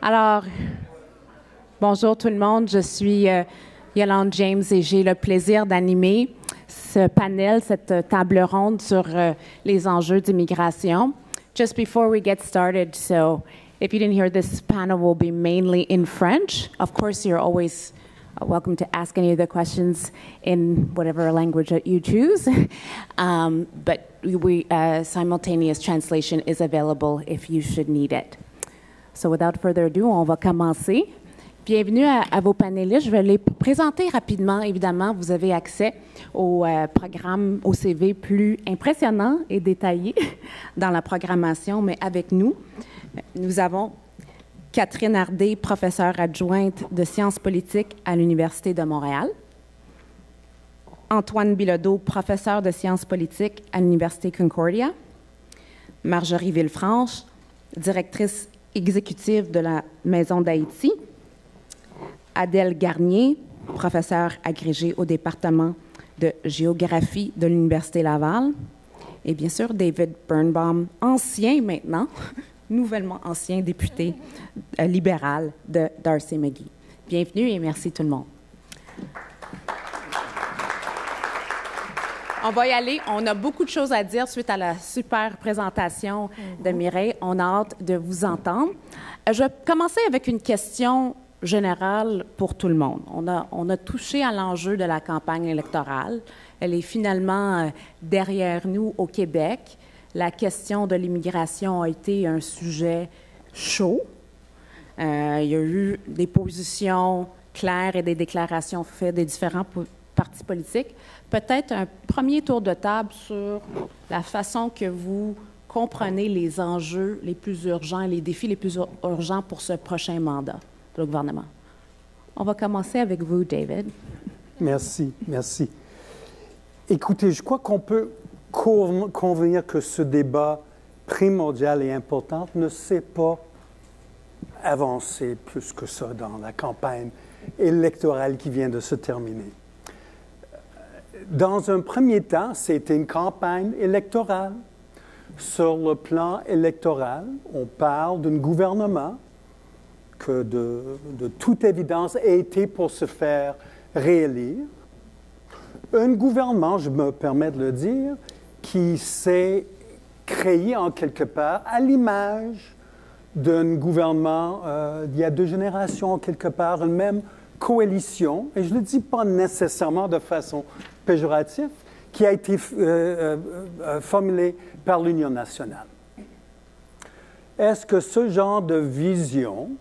Alors, bonjour tout le monde, je suis Yolande James et j'ai le plaisir d'animer ce panel, cette table ronde sur les enjeux d'immigration. Just before we get started, so if you didn't hear, this panel will be mainly in French. Of course, you're always welcome to ask any of the questions in whatever language that you choose. But simultaneous translation is available if you should need it. So without further ado, on va commencer. Bienvenue à vos panélistes. Je vais les présenter rapidement. Évidemment, vous avez accès au programme, au CV plus impressionnant et détaillé dans la programmation, mais avec nous, nous avons Catherine Ardé, professeure adjointe de sciences politiques à l'Université de Montréal. Antoine Bilodeau, professeur de sciences politiques à l'Université Concordia. Marjorie Villefranche, directrice exécutive de la Maison d'Haïti. Adèle Garnier, professeure agrégée au département de géographie de l'Université Laval. Et bien sûr, David Birnbaum, ancien maintenant, nouvellement ancien député libéral de Darcy McGee. Bienvenue et merci tout le monde. On va y aller. On a beaucoup de choses à dire suite à la super présentation de Mireille. On a hâte de vous entendre. Je vais commencer avec une question générale pour tout le monde. On a touché à l'enjeu de la campagne électorale. Elle est finalement derrière nous au Québec. La question de l'immigration a été un sujet chaud. Il y a eu des positions claires et des déclarations faites des différents partis politiques. Peut-être un premier tour de table sur la façon que vous comprenez les enjeux les plus urgents, les défis les plus urgents pour ce prochain mandat de le gouvernement. On va commencer avec vous, David. Merci, merci. Écoutez, je crois qu'on peut convenir que ce débat primordial et important ne s'est pas avancé plus que ça dans la campagne électorale qui vient de se terminer. Dans un premier temps, c'était une campagne électorale. Sur le plan électoral, on parle d'un gouvernement que, de toute évidence, a été pour se faire réélire. Un gouvernement, je me permets de le dire, qui s'est créé en quelque part à l'image d'un gouvernement d'il y a 2 générations, en quelque part, une même coalition, et je ne le dis pas nécessairement de façon péjorative, qui a été formulée par l'Union nationale. Est-ce que ce genre de vision,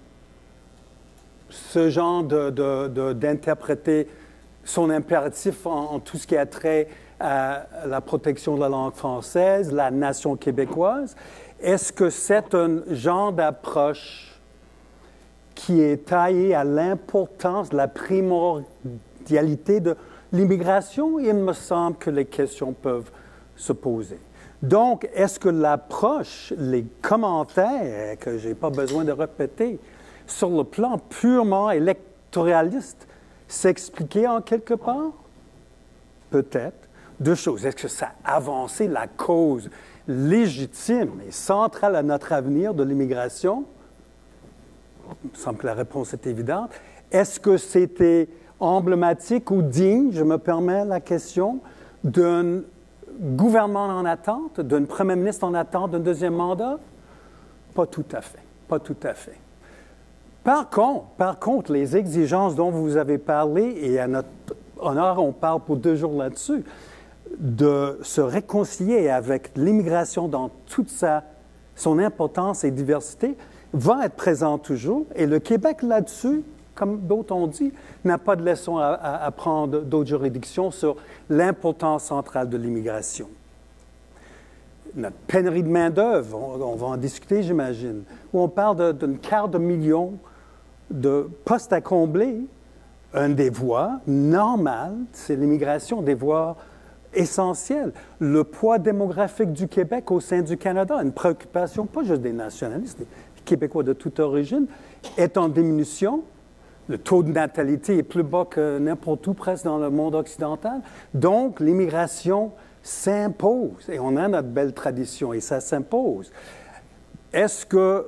ce genre d'interpréter son impératif en tout ce qui a trait à la protection de la langue française, la nation québécoise, est-ce que c'est un genre d'approche qui est taillé à l'importance de la primordialité de l'immigration? Il me semble que les questions peuvent se poser. Donc, est-ce que l'approche, les commentaires que je n'ai pas besoin de répéter, sur le plan purement électoraliste, s'expliquaient en quelque part? Peut-être. 2 choses. Est-ce que ça a avancé la cause légitime et centrale à notre avenir de l'immigration? Il me semble que la réponse est évidente. Est-ce que c'était emblématique ou digne, je me permets la question, d'un gouvernement en attente, d'un premier ministre en attente d'un deuxième mandat? Pas tout à fait. Pas tout à fait. Par contre, les exigences dont vous avez parlé, et à notre honneur, on parle pour 2 jours là-dessus, de se réconcilier avec l'immigration dans toute son importance et diversité, va être présent toujours. Et le Québec, là-dessus, comme d'autres ont dit, n'a pas de leçon à prendre d'autres juridictions sur l'importance centrale de l'immigration. Notre pénurie de main-d'œuvre, on va en discuter, j'imagine, où on parle d'un quart de million de postes à combler. Un des voies normales, c'est l'immigration, des voies essentielles. Le poids démographique du Québec au sein du Canada, une préoccupation pas juste des nationalistes, des Québécois de toute origine, est en diminution. Le taux de natalité est plus bas que n'importe où presque dans le monde occidental. Donc, l'immigration s'impose. Et on a notre belle tradition et ça s'impose. Est-ce que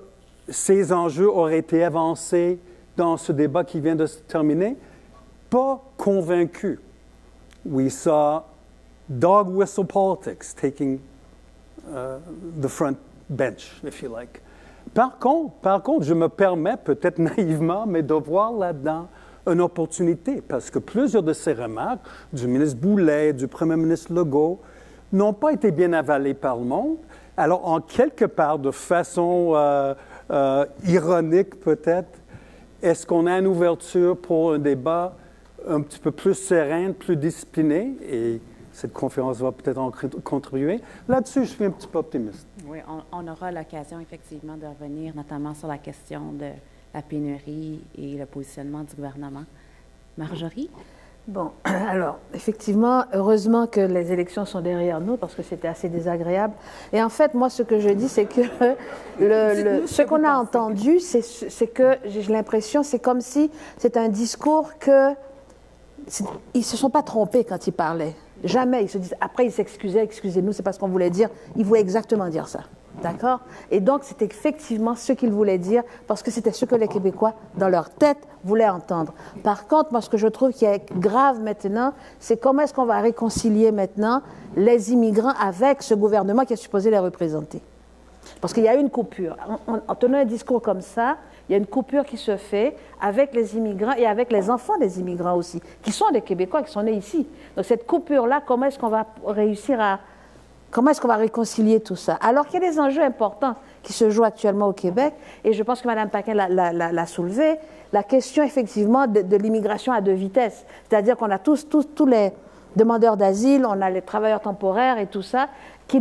ces enjeux auraient été avancés dans ce débat qui vient de se terminer? Pas convaincu. We saw dog whistle politics taking the front bench, if you like. Par contre, je me permets, peut-être naïvement, mais de voir là-dedans une opportunité, parce que plusieurs de ces remarques du ministre Boulet, du premier ministre Legault, n'ont pas été bien avalées par le monde. Alors, en quelque part, de façon ironique peut-être, est-ce qu'on a une ouverture pour un débat un petit peu plus serein, plus discipliné? Et cette conférence va peut-être en contribuer. Là-dessus, je suis un petit peu optimiste. Oui, on aura l'occasion effectivement de revenir notamment sur la question de la pénurie et le positionnement du gouvernement. Marjorie? Bon, alors, effectivement, heureusement que les élections sont derrière nous parce que c'était assez désagréable. Et en fait, moi, ce que je dis, c'est que ce qu'on a entendu, c'est que j'ai l'impression, c'est comme si c'est un discours que ils ne se sont pas trompés quand ils parlaient. Jamais. Ils se disent, après, ils s'excusaient, excusez-nous, c'est pas ce qu'on voulait dire. Ils voulaient exactement dire ça. D'accord? Et donc, c'était effectivement ce qu'ils voulaient dire parce que c'était ce que les Québécois, dans leur tête, voulaient entendre. Par contre, moi, ce que je trouve qui est grave maintenant, c'est comment est-ce qu'on va réconcilier maintenant les immigrants avec ce gouvernement qui est supposé les représenter. Parce qu'il y a une coupure. En tenant un discours comme ça, il y a une coupure qui se fait avec les immigrants et avec les enfants des immigrants aussi, qui sont des Québécois, qui sont nés ici. Donc, cette coupure-là, comment est-ce qu'on va réussir à... Comment est-ce qu'on va réconcilier tout ça? Alors qu'il y a des enjeux importants qui se jouent actuellement au Québec, et je pense que Mme Paquin l'a soulevé, la question effectivement de l'immigration à deux vitesses. C'est-à-dire qu'on a tous les demandeurs d'asile, on a les travailleurs temporaires et tout ça, qui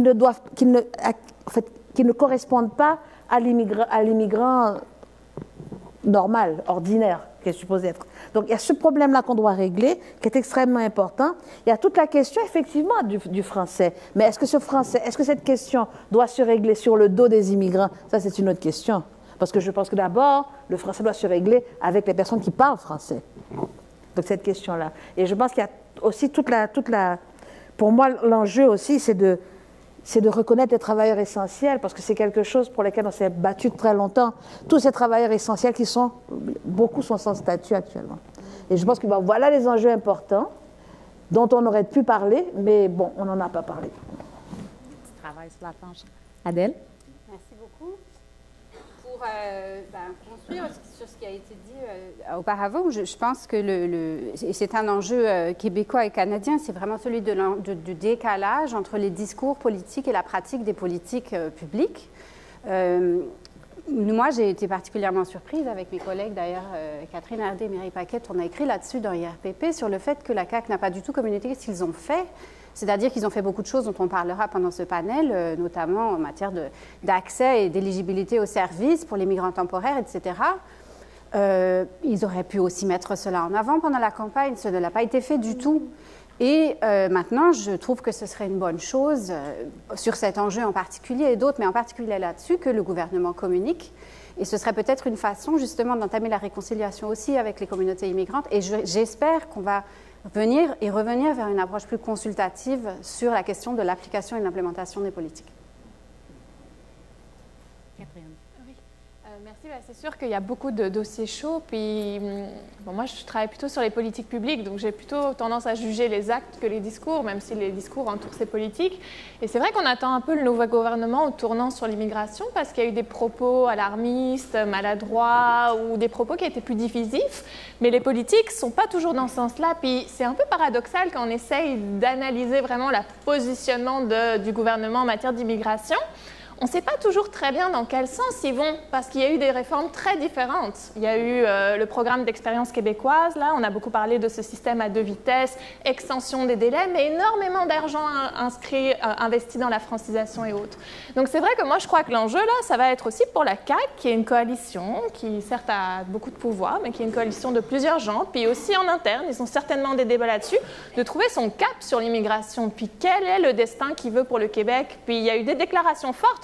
ne correspondent pas à l'immigrant normal, ordinaire, qui est supposé être. Donc, il y a ce problème-là qu'on doit régler, qui est extrêmement important. Il y a toute la question, effectivement, du français. Mais est-ce que cette question doit se régler sur le dos des immigrants? Ça, c'est une autre question. Parce que je pense que d'abord, le français doit se régler avec les personnes qui parlent français. Donc, cette question-là. Et je pense qu'il y a aussi pour moi, l'enjeu aussi, c'est de reconnaître les travailleurs essentiels, parce que c'est quelque chose pour lequel on s'est battu très longtemps. Tous ces travailleurs essentiels beaucoup sont sans statut actuellement. Et je pense que voilà les enjeux importants dont on aurait pu parler, mais bon, on n'en a pas parlé. Petit travail sur la planche. Adèle? Merci beaucoup. Pour construire sur ce qui a été dit auparavant, je pense que c'est un enjeu québécois et canadien, c'est vraiment celui du décalage entre les discours politiques et la pratique des politiques publiques. Moi, j'ai été particulièrement surprise avec mes collègues, d'ailleurs, Catherine Hardé et Mireille Paquette, on a écrit là-dessus dans IRPP sur le fait que la CAQ n'a pas du tout communiqué ce qu'ils ont fait. C'est-à-dire qu'ils ont fait beaucoup de choses dont on parlera pendant ce panel, notamment en matière d'accès et d'éligibilité aux services pour les migrants temporaires, etc. Ils auraient pu aussi mettre cela en avant pendant la campagne, ce ne l'a pas été fait du tout. Et maintenant, je trouve que ce serait une bonne chose, sur cet enjeu en particulier et d'autres, mais en particulier là-dessus, que le gouvernement communique. Et ce serait peut-être une façon justement d'entamer la réconciliation aussi avec les communautés immigrantes. Et j'espère qu'on va revenir vers une approche plus consultative sur la question de l'application et de l'implémentation des politiques. Catherine. Oui, merci. C'est sûr qu'il y a beaucoup de dossiers chauds. Puis, moi, je travaille plutôt sur les politiques publiques, donc j'ai plutôt tendance à juger les actes que les discours, même si les discours entourent ces politiques. Et c'est vrai qu'on attend un peu le nouveau gouvernement au tournant sur l'immigration, parce qu'il y a eu des propos alarmistes, maladroits, ou des propos qui étaient plus divisifs. Mais les politiques ne sont pas toujours dans ce sens-là. Puis c'est un peu paradoxal quand on essaye d'analyser vraiment le positionnement du gouvernement en matière d'immigration. On ne sait pas toujours très bien dans quel sens ils vont, parce qu'il y a eu des réformes très différentes. Il y a eu le programme d'expérience québécoise, là, on a beaucoup parlé de ce système à deux vitesses, extension des délais, mais énormément d'argent investi dans la francisation et autres. Donc c'est vrai que moi, je crois que l'enjeu, là, ça va être aussi pour la CAQ, qui est une coalition, qui certes a beaucoup de pouvoir, mais qui est une coalition de plusieurs gens, puis aussi en interne, ils ont certainement des débats là-dessus, de trouver son cap sur l'immigration, puis quel est le destin qu'il veut pour le Québec. Puis il y a eu des déclarations fortes.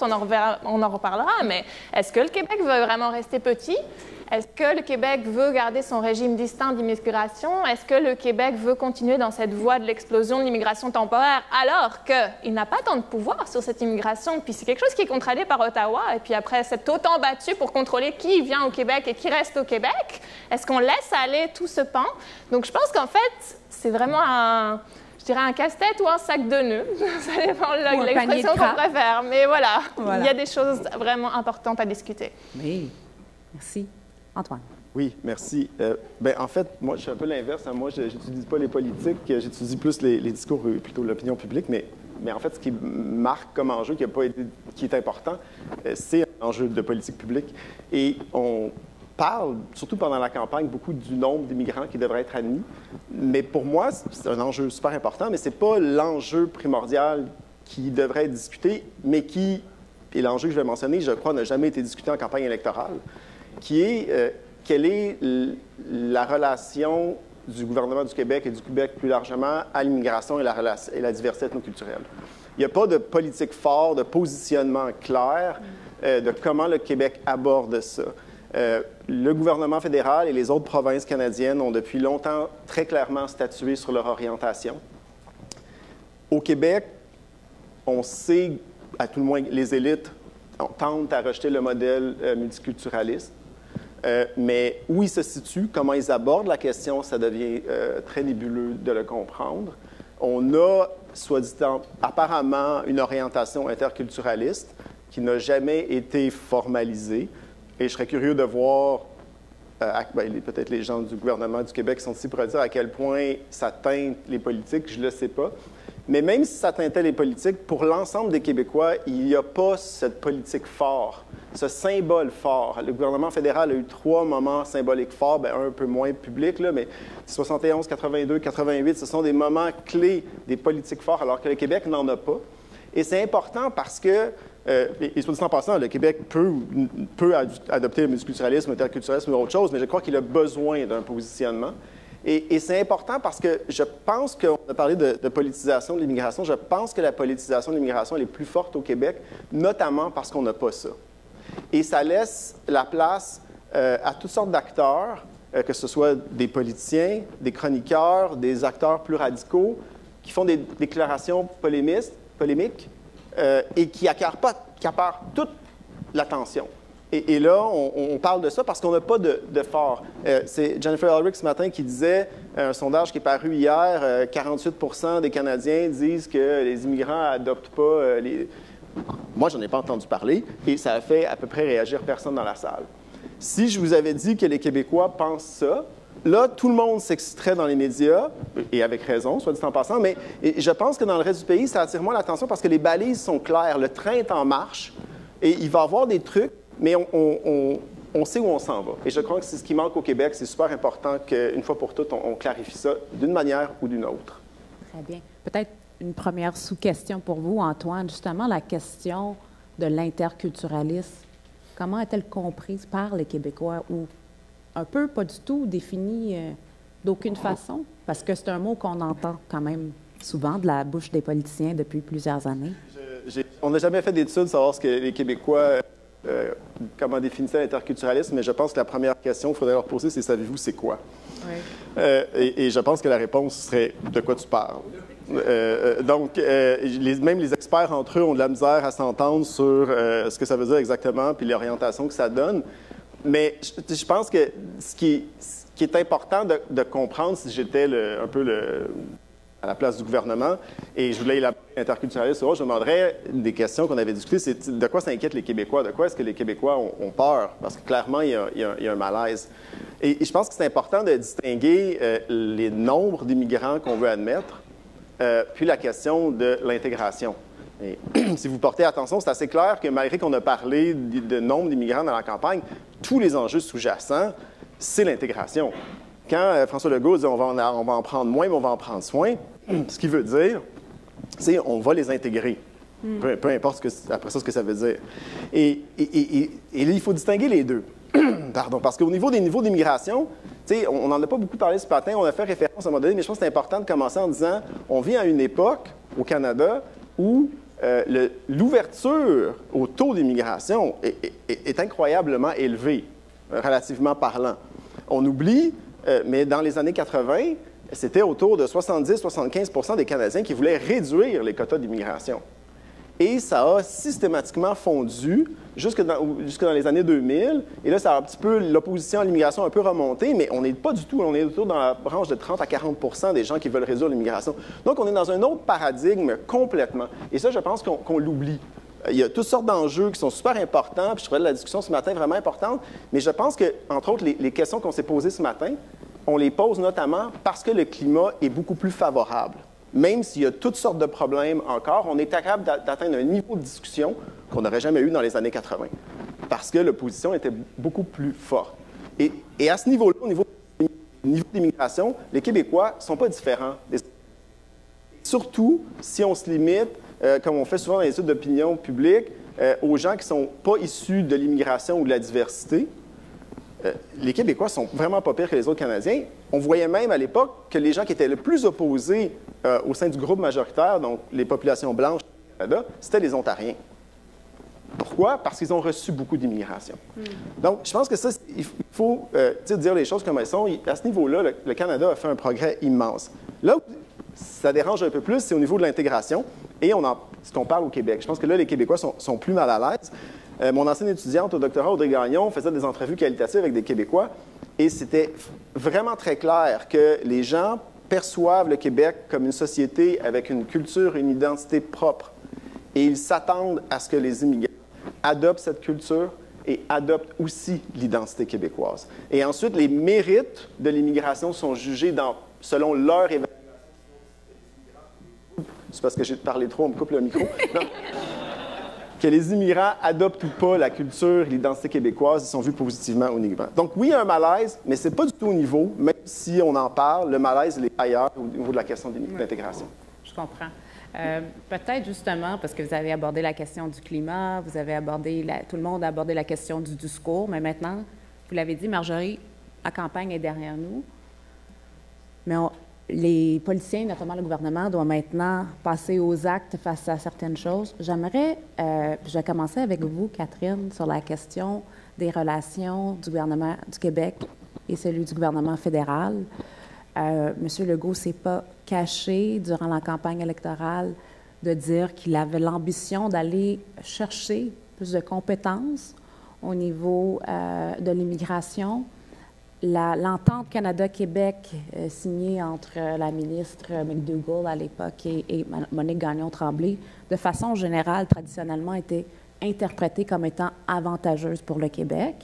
on en reparlera, mais est-ce que le Québec veut vraiment rester petit? Est-ce que le Québec veut garder son régime distinct d'immigration? Est-ce que le Québec veut continuer dans cette voie de l'explosion de l'immigration temporaire alors qu'il n'a pas tant de pouvoir sur cette immigration? Puis c'est quelque chose qui est contrôlé par Ottawa. Et puis après s'être autant battu pour contrôler qui vient au Québec et qui reste au Québec, est-ce qu'on laisse aller tout ce pan? Donc je pense qu'en fait, c'est vraiment un casse-tête ou un sac de nœuds. Ça dépend de l'expression qu'on préfère. Mais voilà, il y a des choses vraiment importantes à discuter. Oui, merci. Antoine. Oui, merci. En fait, moi, je suis un peu l'inverse. Moi, je n'étudie pas les politiques, j'étudie plus les discours, plutôt l'opinion publique. Mais en fait, ce qui marque comme enjeu, qui est important, c'est un enjeu de politique publique. Et on parle, surtout pendant la campagne, beaucoup du nombre d'immigrants qui devraient être admis. Mais pour moi, c'est un enjeu super important, mais ce n'est pas l'enjeu primordial qui devrait être discuté, mais qui, et l'enjeu que je vais mentionner, je crois, n'a jamais été discuté en campagne électorale, qui est quelle est la relation du gouvernement du Québec et du Québec plus largement à l'immigration et la diversité ethnoculturelle. Il n'y a pas de politique forte, de positionnement clair de comment le Québec aborde ça. Le gouvernement fédéral et les autres provinces canadiennes ont depuis longtemps très clairement statué sur leur orientation. Au Québec, on sait, à tout le moins les élites, tentent à rejeter le modèle multiculturaliste. Mais où ils se situent, comment ils abordent la question, ça devient très nébuleux de le comprendre. On a, soit dit apparemment, une orientation interculturaliste qui n'a jamais été formalisée. Et je serais curieux de voir, peut-être les gens du gouvernement du Québec sont ici pour dire à quel point ça teinte les politiques, je ne le sais pas. Mais même si ça teintait les politiques, pour l'ensemble des Québécois, il n'y a pas cette politique forte, ce symbole fort. Le gouvernement fédéral a eu 3 moments symboliques forts, un peu moins publics, là, mais 71, 82, 88, ce sont des moments clés des politiques fortes, alors que le Québec n'en a pas. Et c'est important parce que, et soit dit en passant, le Québec peut adopter le multiculturalisme, l'interculturalisme ou autre chose, mais je crois qu'il a besoin d'un positionnement. Et c'est important parce que je pense qu'on a parlé de politisation de l'immigration. Je pense que la politisation de l'immigration elle est plus forte au Québec, notamment parce qu'on n'a pas ça. Et ça laisse la place à toutes sortes d'acteurs, que ce soit des politiciens, des chroniqueurs, des acteurs plus radicaux, qui font des déclarations polémiques et qui accaparent toute l'attention. Et là, on parle de ça parce qu'on n'a pas de fort. C'est Jennifer Ulrich ce matin qui disait, un sondage qui est paru hier, 48 % des Canadiens disent que les immigrants n'adoptent pas les... Moi, je n'en ai pas entendu parler et ça a fait à peu près réagir personne dans la salle. Si je vous avais dit que les Québécois pensent ça, là, tout le monde s'extrait dans les médias, et avec raison, soit dit en passant, mais je pense que dans le reste du pays, ça attire moins l'attention parce que les balises sont claires, le train est en marche et il va y avoir des trucs, mais on sait où on s'en va. Et je crois que c'est ce qui manque au Québec. C'est super important qu'une fois pour toutes, on clarifie ça d'une manière ou d'une autre. Très bien. Peut-être une première sous-question pour vous, Antoine. Justement, la question de l'interculturalisme. Comment est-elle comprise par les Québécois ou un peu, pas du tout, définie d'aucune façon? Parce que c'est un mot qu'on entend quand même souvent de la bouche des politiciens depuis plusieurs années. On n'a jamais fait d'études sur savoir ce que les Québécois, comment définissaient l'interculturalisme, mais je pense que la première question qu'il faudrait leur poser, c'est « savez-vous c'est quoi? Oui. » Et je pense que la réponse serait « de quoi tu parles? » Donc, même les experts entre eux ont de la misère à s'entendre sur ce que ça veut dire exactement puis l'orientation que ça donne. Mais je pense que ce qui est important de comprendre, si j'étais un peu à la place du gouvernement, et je voulais élaborer l'interculturalisme, je me demanderais des questions qu'on avait discutées, c'est de quoi ça inquiète les Québécois? De quoi est-ce que les Québécois ont peur? Parce que clairement, il y a un malaise. Et je pense que c'est important de distinguer les nombres d'immigrants qu'on veut admettre, puis la question de l'intégration. Et si vous portez attention, c'est assez clair que malgré qu'on a parlé de nombre d'immigrants dans la campagne, tous les enjeux sous-jacents, c'est l'intégration. Quand François Legault dit on va en prendre moins, mais on va en prendre soin, ce qu'il veut dire, c'est on va les intégrer. Peu importe après ça ce que ça veut dire. Et il faut distinguer les deux. Pardon, parce qu'au niveau des niveaux d'immigration, on n'en a pas beaucoup parlé ce matin, on a fait référence à un moment donné, mais je pense que c'est important de commencer en disant on vit à une époque au Canada où l'ouverture au taux d'immigration est incroyablement élevée, relativement parlant. On oublie, mais dans les années 80, c'était autour de 70-75 des Canadiens qui voulaient réduire les quotas d'immigration. Et ça a systématiquement fondu jusque dans les années 2000. Et là, ça a un petit peu, l'opposition à l'immigration a un peu remonté, mais on n'est pas du tout, on est autour dans la branche de 30 à 40 des gens qui veulent réduire l'immigration. Donc, on est dans un autre paradigme complètement. Et ça, je pense qu'on l'oublie. Il y a toutes sortes d'enjeux qui sont super importants, puis je trouvais la discussion ce matin vraiment importante, mais je pense que, entre autres, les questions qu'on s'est posées ce matin, on les pose notamment parce que le climat est beaucoup plus favorable. Même s'il y a toutes sortes de problèmes encore, on est capable d'atteindre un niveau de discussion qu'on n'aurait jamais eu dans les années 80, parce que l'opposition était beaucoup plus forte. Et à ce niveau-là, au niveau d'immigration, les Québécois ne sont pas différents. Surtout si on se limite, comme on fait souvent dans les études d'opinion publique, aux gens qui ne sont pas issus de l'immigration ou de la diversité. Les Québécois sont vraiment pas pires que les autres Canadiens. On voyait même à l'époque que les gens qui étaient le plus opposés au sein du groupe majoritaire, donc les populations blanches au Canada, c'était les Ontariens. Pourquoi? Parce qu'ils ont reçu beaucoup d'immigration. Donc, je pense que ça, il faut dire les choses comme elles sont. À ce niveau-là, le Canada a fait un progrès immense. Là où ça dérange un peu plus, c'est au niveau de l'intégration. Et ce qu'on parle au Québec. Je pense que là, les Québécois sont plus mal à l'aise. Mon ancienne étudiante au doctorat, Audrey Gagnon, faisait des entrevues qualitatives avec des Québécois et c'était vraiment très clair que les gens perçoivent le Québec comme une société avec une culture, une identité propre. Et ils s'attendent à ce que les immigrants adoptent cette culture et adoptent aussi l'identité québécoise. Et ensuite, les mérites de l'immigration sont jugés selon leur évaluation. C'est parce que j'ai parlé trop, on me coupe le micro. Non. Que les immigrants adoptent ou pas la culture, l'identité québécoise, ils sont vus positivement ou négativement. Donc oui, il y a un malaise, mais ce n'est pas du tout au niveau, même si on en parle, le malaise il est ailleurs au niveau de la question de l'intégration. Je comprends. Peut-être justement, parce que vous avez abordé la question du climat, vous avez abordé, tout le monde a abordé la question du discours, mais maintenant, vous l'avez dit, Marjorie, la campagne est derrière nous, mais les politiciens, notamment le gouvernement, doivent maintenant passer aux actes face à certaines choses. J'aimerais, je vais commencer avec vous, Catherine, sur la question des relations du gouvernement du Québec et celui du gouvernement fédéral. Monsieur Legault ne s'est pas caché durant la campagne électorale de dire qu'il avait l'ambition d'aller chercher plus de compétences au niveau de l'immigration. L'entente Canada-Québec signée entre la ministre McDougall à l'époque et Monique Gagnon-Tremblay, de façon générale, traditionnellement, était interprétée comme étant avantageuse pour le Québec.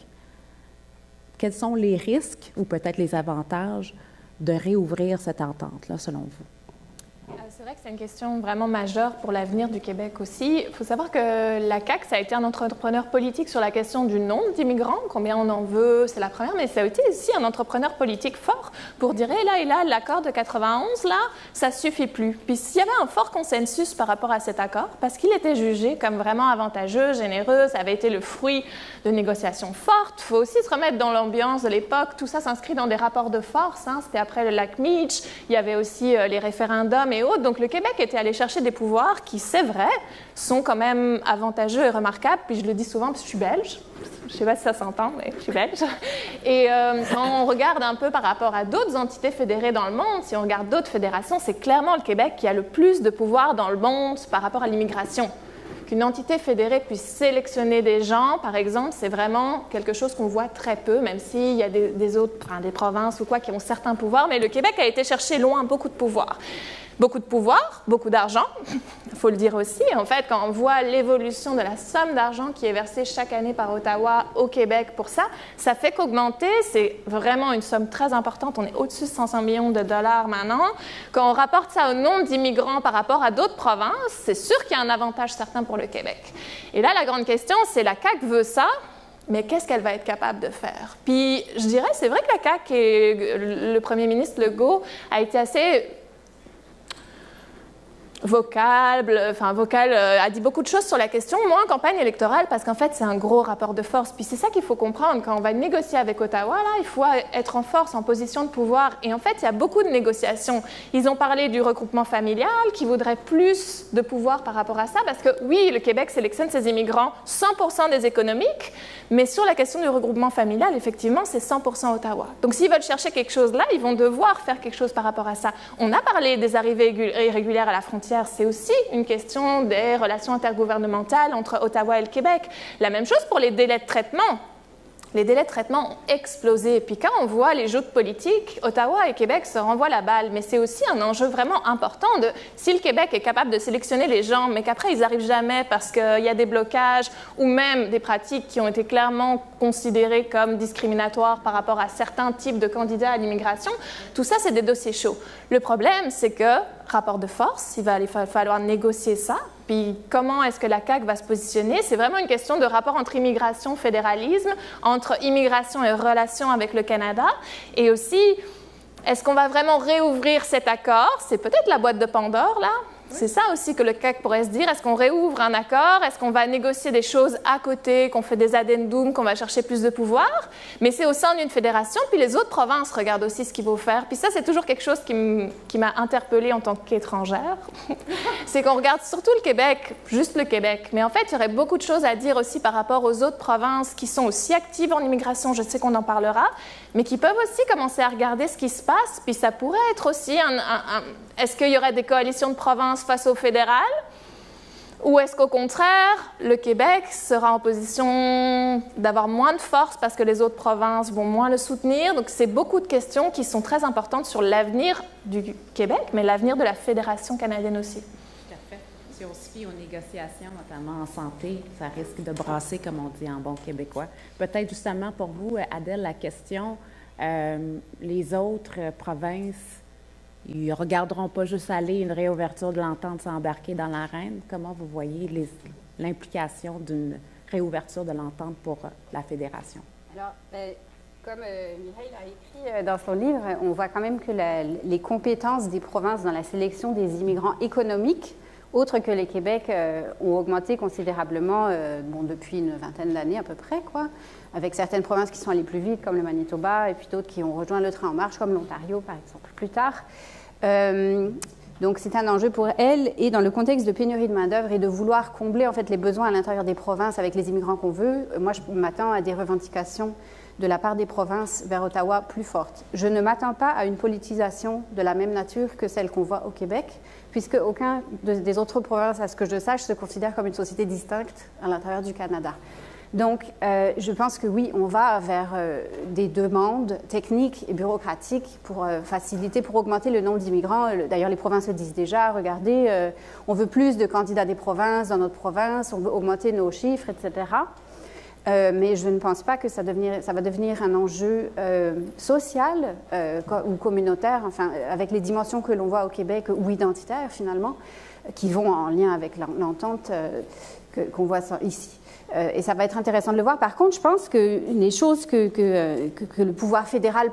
Quels sont les risques ou peut-être les avantages de réouvrir cette entente-là, selon vous? C'est vrai que c'est une question vraiment majeure pour l'avenir du Québec aussi. Il faut savoir que la CAQ, ça a été un entrepreneur politique sur la question du nombre d'immigrants, combien on en veut, c'est la première, mais ça a été aussi un entrepreneur politique fort pour dire, et là, l'accord de 91, là, ça suffit plus. Puis s'il y avait un fort consensus par rapport à cet accord, parce qu'il était jugé comme vraiment avantageux, généreux, ça avait été le fruit de négociations fortes. Il faut aussi se remettre dans l'ambiance de l'époque. Tout ça s'inscrit dans des rapports de force. C'était après le lac Meach, il y avait aussi les référendums et autres. Donc, le Québec était allé chercher des pouvoirs qui, c'est vrai, sont quand même avantageux et remarquables. Puis je le dis souvent parce que je suis belge. Je ne sais pas si ça s'entend, mais je suis belge. Et quand on regarde un peu par rapport à d'autres entités fédérées dans le monde, si on regarde d'autres fédérations, c'est clairement le Québec qui a le plus de pouvoir dans le monde par rapport à l'immigration. Qu'une entité fédérée puisse sélectionner des gens, par exemple, c'est vraiment quelque chose qu'on voit très peu, même s'il y a des provinces ou quoi qui ont certains pouvoirs, mais le Québec a été chercher loin beaucoup de pouvoirs. Beaucoup de pouvoir, beaucoup d'argent, il faut le dire aussi. En fait, quand on voit l'évolution de la somme d'argent qui est versée chaque année par Ottawa au Québec pour ça, ça fait qu'augmenter, c'est vraiment une somme très importante. On est au-dessus de 500 millions de dollars maintenant. Quand on rapporte ça au nombre d'immigrants par rapport à d'autres provinces, c'est sûr qu'il y a un avantage certain pour le Québec. Et là, la grande question, c'est la CAQ veut ça, mais qu'est-ce qu'elle va être capable de faire? Puis, je dirais, c'est vrai que la CAQ et le premier ministre Legault a été assez... Vocal a dit beaucoup de choses sur la question, moi en campagne électorale, parce qu'en fait c'est un gros rapport de force. Puis c'est ça qu'il faut comprendre, quand on va négocier avec Ottawa, là, il faut être en force, en position de pouvoir. Et en fait, il y a beaucoup de négociations. Ils ont parlé du regroupement familial, qui voudrait plus de pouvoir par rapport à ça, parce que oui, le Québec sélectionne ses immigrants 100% des économiques, mais sur la question du regroupement familial, effectivement, c'est 100% Ottawa. Donc s'ils veulent chercher quelque chose là, ils vont devoir faire quelque chose par rapport à ça. On a parlé des arrivées irrégulières à la frontière, c'est aussi une question des relations intergouvernementales entre Ottawa et le Québec. La même chose pour les délais de traitement. Les délais de traitement ont explosé. Puis quand on voit les joutes politiques, Ottawa et Québec se renvoient la balle. Mais c'est aussi un enjeu vraiment important de si le Québec est capable de sélectionner les gens, mais qu'après ils n'arrivent jamais parce qu'il y a des blocages ou même des pratiques qui ont été clairement considérées comme discriminatoires par rapport à certains types de candidats à l'immigration, tout ça, c'est des dossiers chauds. Le problème, c'est que rapport de force, il va falloir négocier ça. Puis comment est-ce que la CAQ va se positionner? C'est vraiment une question de rapport entre immigration, fédéralisme, entre immigration et relations avec le Canada. Et aussi, est-ce qu'on va vraiment réouvrir cet accord? C'est peut-être la boîte de Pandore, là. C'est ça aussi que le CAQ pourrait se dire. Est-ce qu'on réouvre un accord? Est-ce qu'on va négocier des choses à côté, qu'on fait des addendums, qu'on va chercher plus de pouvoir? Mais c'est au sein d'une fédération, puis les autres provinces regardent aussi ce qu'il faut faire. Puis ça, c'est toujours quelque chose qui m'a interpellée en tant qu'étrangère. C'est qu'on regarde surtout le Québec, juste le Québec. Mais en fait, il y aurait beaucoup de choses à dire aussi par rapport aux autres provinces qui sont aussi actives en immigration. Je sais qu'on en parlera, mais qui peuvent aussi commencer à regarder ce qui se passe. Puis ça pourrait être aussi est-ce qu'il y aurait des coalitions de provinces face au fédéral? Ou est-ce qu'au contraire, le Québec sera en position d'avoir moins de force parce que les autres provinces vont moins le soutenir? Donc, c'est beaucoup de questions qui sont très importantes sur l'avenir du Québec, mais l'avenir de la Fédération canadienne aussi. Tout à fait. Si on se fie aux négociations, notamment en santé, ça risque de brasser, comme on dit en bon québécois. Peut-être justement pour vous, Adèle, la question, les autres provinces, ils ne regarderont pas juste aller une réouverture de l'entente s'embarquer dans l'arène. Comment vous voyez l'implication d'une réouverture de l'entente pour la Fédération? Alors, comme Mireille l'a écrit dans son livre, on voit quand même que les compétences des provinces dans la sélection des immigrants économiques, autres que les Québec, ont augmenté considérablement depuis une vingtaine d'années à peu près, quoi, avec certaines provinces qui sont allées plus vite, comme le Manitoba, et puis d'autres qui ont rejoint le train en marche, comme l'Ontario, par exemple, plus tard. Donc c'est un enjeu pour elles, et dans le contexte de pénurie de main-d'œuvre et de vouloir combler en fait les besoins à l'intérieur des provinces avec les immigrants qu'on veut, moi je m'attends à des revendications de la part des provinces vers Ottawa plus fortes. Je ne m'attends pas à une politisation de la même nature que celle qu'on voit au Québec, puisque aucun des autres provinces, à ce que je sache, se considère comme une société distincte à l'intérieur du Canada. Donc, je pense que oui, on va vers des demandes techniques et bureaucratiques pour faciliter, pour augmenter le nombre d'immigrants. D'ailleurs, les provinces le disent déjà, regardez, on veut plus de candidats des provinces dans notre province, on veut augmenter nos chiffres, etc. Mais je ne pense pas que ça va devenir un enjeu social ou communautaire, enfin, avec les dimensions que l'on voit au Québec, ou identitaires finalement, qui vont en lien avec l'entente qu'on voit ici. Et ça va être intéressant de le voir. Par contre, je pense que les choses que le pouvoir fédéral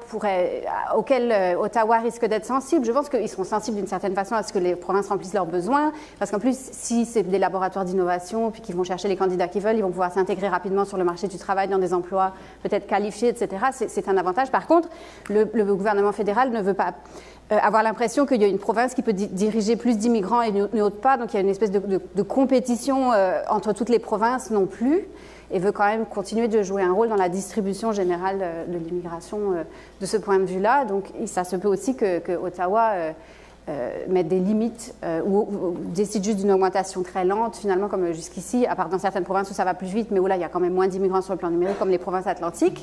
auquel Ottawa risque d'être sensible, je pense qu'ils seront sensibles d'une certaine façon à ce que les provinces remplissent leurs besoins. Parce qu'en plus, si c'est des laboratoires d'innovation, puis qu'ils vont chercher les candidats qu'ils veulent, ils vont pouvoir s'intégrer rapidement sur le marché du travail dans des emplois peut-être qualifiés, etc. C'est un avantage. Par contre, le gouvernement fédéral ne veut pas avoir l'impression qu'il y a une province qui peut diriger plus d'immigrants et une autre pas. Donc il y a une espèce de compétition entre toutes les provinces non plus, et veut quand même continuer de jouer un rôle dans la distribution générale de l'immigration de ce point de vue-là. Donc ça se peut aussi que Ottawa mette des limites ou décide juste d'une augmentation très lente, finalement, comme jusqu'ici, à part dans certaines provinces où ça va plus vite, mais où là il y a quand même moins d'immigrants sur le plan numérique, comme les provinces atlantiques.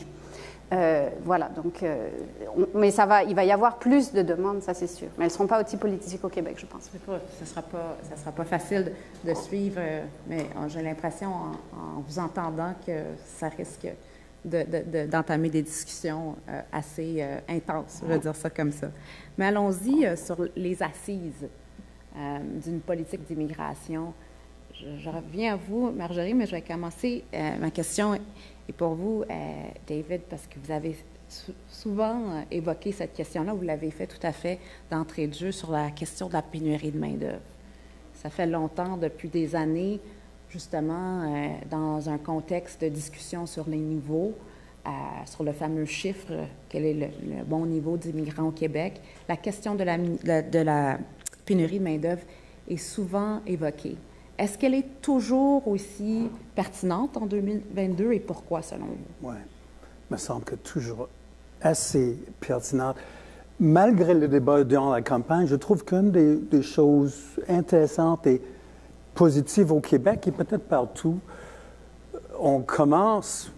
Voilà, donc, mais il va y avoir plus de demandes, ça c'est sûr. Mais elles ne seront pas aussi politiques au Québec, je pense. Ça sera pas facile de suivre, mais j'ai l'impression, en vous entendant, que ça risque d'entamer des discussions assez intenses, je vais dire ça comme ça. Mais allons-y sur les assises d'une politique d'immigration. Je reviens à vous, Marjorie, mais je vais commencer ma question. Et pour vous, David, parce que vous avez souvent évoqué cette question-là, vous l'avez fait tout à fait d'entrée de jeu sur la question de la pénurie de main-d'œuvre. Ça fait longtemps, depuis des années, justement, dans un contexte de discussion sur les niveaux, sur le fameux chiffre, quel est le bon niveau d'immigrants au Québec, la question de la pénurie de main-d'œuvre est souvent évoquée. Est-ce qu'elle est toujours aussi pertinente en 2022 et pourquoi, selon vous? Oui, il me semble que toujours assez pertinente. Malgré le débat durant la campagne, je trouve qu'une des choses intéressantes et positives au Québec et peut-être partout, on commence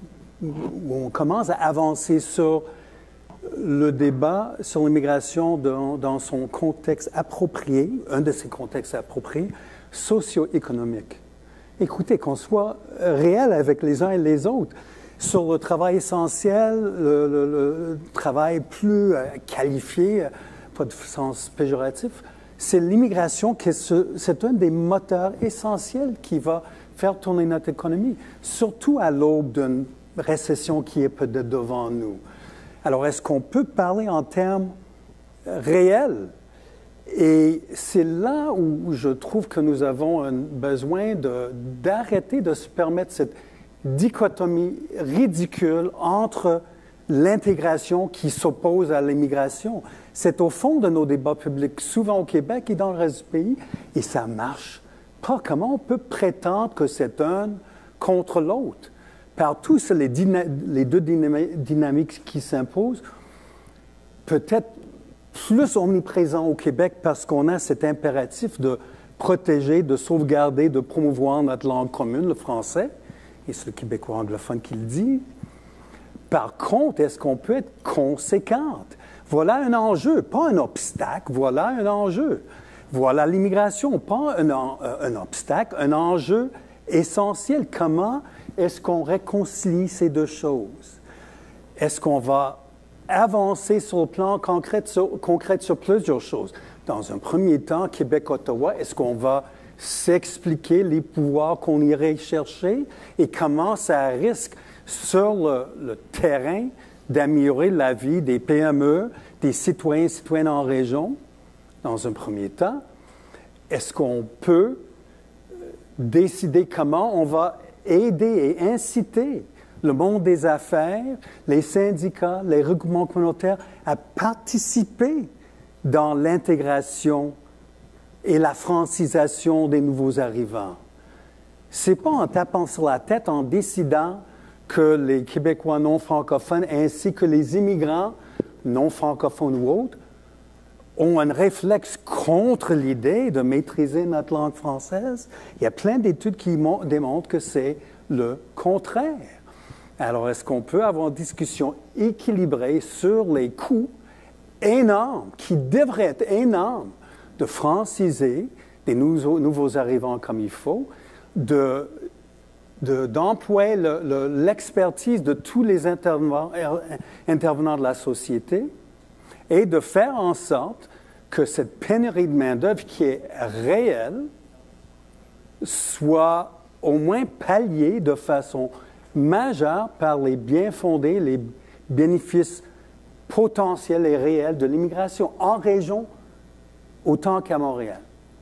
à avancer sur le débat sur l'immigration dans son contexte approprié, un de ses contextes appropriés, socio-économique. Écoutez, qu'on soit réel avec les uns et les autres, sur le travail essentiel, le travail plus qualifié, pas de sens péjoratif, c'est l'immigration qui c'est un des moteurs essentiels qui va faire tourner notre économie, surtout à l'aube d'une récession qui est peut-être devant nous. Alors, est-ce qu'on peut parler en termes réels? Et c'est là où je trouve que nous avons un besoin d'arrêter de se permettre cette dichotomie ridicule entre l'intégration qui s'oppose à l'immigration. C'est au fond de nos débats publics, souvent au Québec et dans le reste du pays, et ça marche pas. Comment on peut prétendre que c'est un contre l'autre? Partout, c'est les deux dynamiques qui s'imposent, peut-être plus omniprésent au Québec parce qu'on a cet impératif de protéger, de sauvegarder, de promouvoir notre langue commune, le français, et c'est le Québécois anglophone qui le dit. Par contre, est-ce qu'on peut être conséquente? Voilà un enjeu, pas un obstacle, voilà un enjeu. Voilà l'immigration, pas un obstacle, un enjeu essentiel. Comment est-ce qu'on réconcilie ces deux choses? Est-ce qu'on va avancer sur le plan concret sur plusieurs choses? Dans un premier temps, Québec-Ottawa, est-ce qu'on va s'expliquer les pouvoirs qu'on irait chercher et comment ça risque sur le terrain d'améliorer la vie des PME, des citoyens et citoyennes en région, dans un premier temps? Est-ce qu'on peut décider comment on va aider et inciter le monde des affaires, les syndicats, les regroupements communautaires à participer dans l'intégration et la francisation des nouveaux arrivants? Ce n'est pas en tapant sur la tête, en décidant que les Québécois non francophones ainsi que les immigrants non francophones ou autres ont un réflexe contre l'idée de maîtriser notre langue française. Il y a plein d'études qui démontrent que c'est le contraire. Alors, est-ce qu'on peut avoir une discussion équilibrée sur les coûts énormes, qui devraient être énormes, de franciser des nouveaux arrivants comme il faut, d'employer l'expertise de tous les intervenants de la société et de faire en sorte que cette pénurie de main-d'œuvre qui est réelle soit au moins palliée de façon majeure par les biens fondés, les bénéfices potentiels et réels de l'immigration en région autant qu'à Montréal.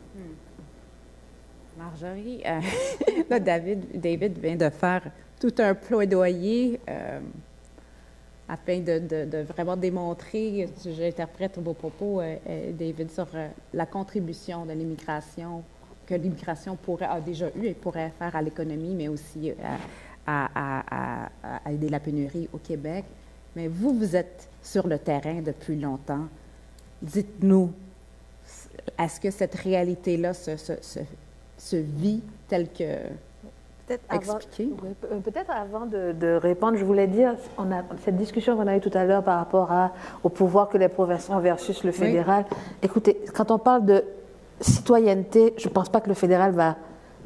Marjorie, là, David vient de faire tout un plaidoyer afin de vraiment démontrer, j'interprète vos propos, David, sur la contribution de l'immigration, que l'immigration a déjà eu et pourrait faire à l'économie, mais aussi à aider la pénurie au Québec. Mais vous êtes sur le terrain depuis longtemps. Dites-nous, est-ce que cette réalité-là se vit telle que expliquée? Peut-être avant de répondre, je voulais dire, cette discussion qu'on a eue tout à l'heure par rapport au pouvoir que les provinces ont versus le fédéral. Oui. Écoutez, quand on parle de citoyenneté, je ne pense pas que le fédéral va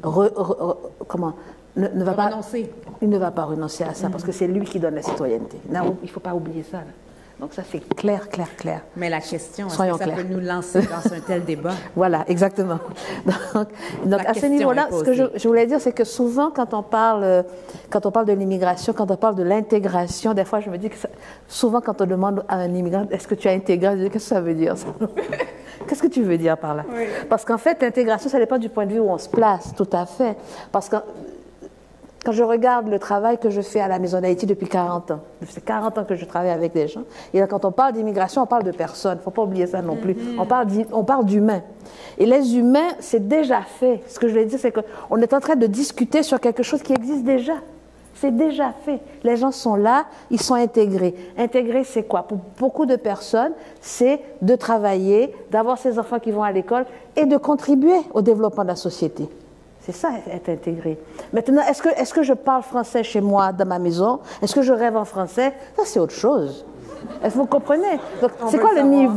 ne va pas renoncer. Il ne va pas renoncer à ça parce que c'est lui qui donne la citoyenneté. Non, il ne faut pas oublier ça. Là. Donc ça, c'est clair. Mais la question, est-ce que ça peut nous lancer dans un tel débat? Voilà, exactement. Donc à ce niveau-là, ce que je voulais dire, c'est que souvent, quand on parle de l'immigration, quand on parle de l'intégration, des fois, je me dis que souvent, quand on demande à un immigrant, est-ce que tu as intégré, je dis, qu'est-ce que ça veut dire ça? Qu'est-ce que tu veux dire par là? Oui. Parce qu'en fait, l'intégration, ça dépend du point de vue où on se place, tout à fait. Parce que quand je regarde le travail que je fais à la Maison d'Haïti depuis 40 ans, c'est 40 ans que je travaille avec des gens, et là, quand on parle d'immigration, on parle de personnes, il ne faut pas oublier ça non plus. On parle d'humains. Et les humains, c'est déjà fait. Ce que je veux dire, c'est qu'on est en train de discuter sur quelque chose qui existe déjà. C'est déjà fait. Les gens sont là, ils sont intégrés. Intégrer, c'est quoi? Pour beaucoup de personnes, c'est de travailler, d'avoir ses enfants qui vont à l'école et de contribuer au développement de la société. C'est ça, être intégré. Maintenant, est-ce que je parle français chez moi, dans ma maison? Est-ce que je rêve en français? Ça, c'est autre chose. Est-ce que vous comprenez? Donc, c'est quoi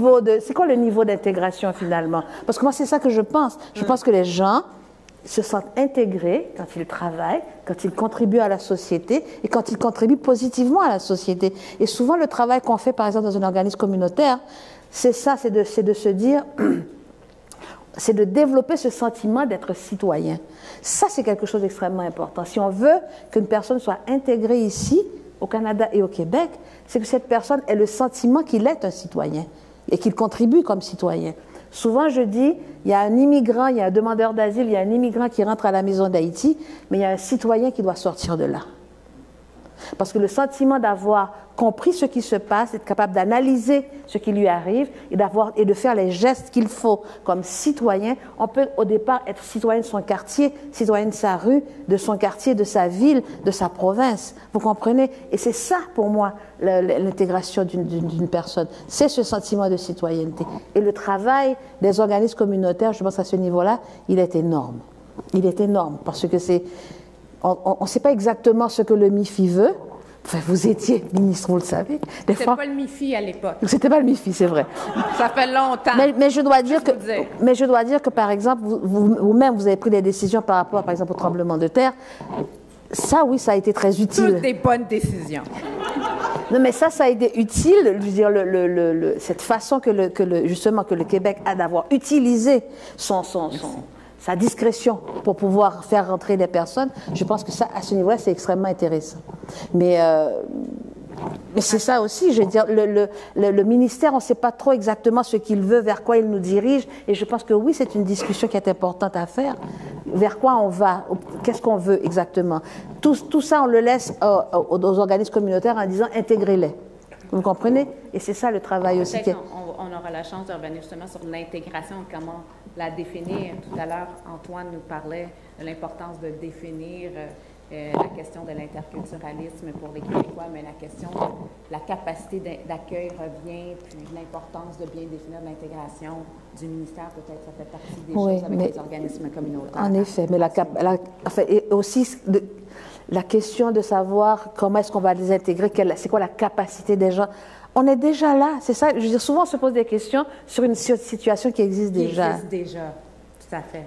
le niveau d'intégration, finalement? Parce que moi, c'est ça que je pense. Je pense que les gens se sentent intégrés quand ils travaillent, quand ils contribuent à la société et quand ils contribuent positivement à la société. Et souvent, le travail qu'on fait, par exemple, dans un organisme communautaire, c'est ça, c'est de se dire, c'est de développer ce sentiment d'être citoyen. Ça, c'est quelque chose d'extrêmement important. Si on veut qu'une personne soit intégrée ici, au Canada et au Québec, c'est que cette personne ait le sentiment qu'il est un citoyen et qu'il contribue comme citoyen. Souvent, je dis, il y a un immigrant, il y a un demandeur d'asile, il y a un immigrant qui rentre à la Maison d'Haïti, mais il y a un citoyen qui doit sortir de là. Parce que le sentiment d'avoir compris ce qui se passe, d'être capable d'analyser ce qui lui arrive et de faire les gestes qu'il faut comme citoyen, on peut au départ être citoyen de son quartier, citoyen de sa rue, de son quartier, de sa ville, de sa province. Vous comprenez? Et c'est ça pour moi l'intégration d'une personne. C'est ce sentiment de citoyenneté. Et le travail des organismes communautaires, je pense à ce niveau-là, il est énorme. Il est énorme parce que on ne sait pas exactement ce que le MIFI veut. Enfin, vous étiez ministre, vous le savez. C'était pas le MIFI à l'époque. C'était pas le MIFI, c'est vrai. Ça fait longtemps. Mais je dois dire que, par exemple, vous-même, vous avez pris des décisions par rapport, par exemple, au tremblement de terre. Ça, oui, ça a été très utile. Toutes des bonnes décisions. Non, mais ça a été utile. Je veux dire, cette façon justement que le Québec a d'avoir utilisé sa discrétion pour pouvoir faire rentrer des personnes, je pense que ça, à ce niveau-là, c'est extrêmement intéressant. Mais c'est ça aussi, je veux dire, le ministère, on ne sait pas trop exactement ce qu'il veut, vers quoi il nous dirige, et je pense que oui, c'est une discussion qui est importante à faire. Vers quoi on va? Qu'est-ce qu'on veut exactement? Tout ça, on le laisse aux organismes communautaires en disant intégrez-les. Vous comprenez? Et c'est ça le travail aussi. On aura la chance de revenir justement sur l'intégration, comment la définir. Tout à l'heure, Antoine nous parlait de l'importance de définir la question de l'interculturalisme pour les Québécois, mais la question de la capacité d'accueil revient, puis l'importance de bien définir l'intégration du ministère, peut-être ça fait partie des choses avec les organismes communautaires. En effet, mais et aussi la question de savoir comment est-ce qu'on va les intégrer, c'est quoi la capacité des gens. On est déjà là, c'est ça. Je veux dire, souvent on se pose des questions sur une situation qui existe déjà. Qui existe déjà, tout à fait.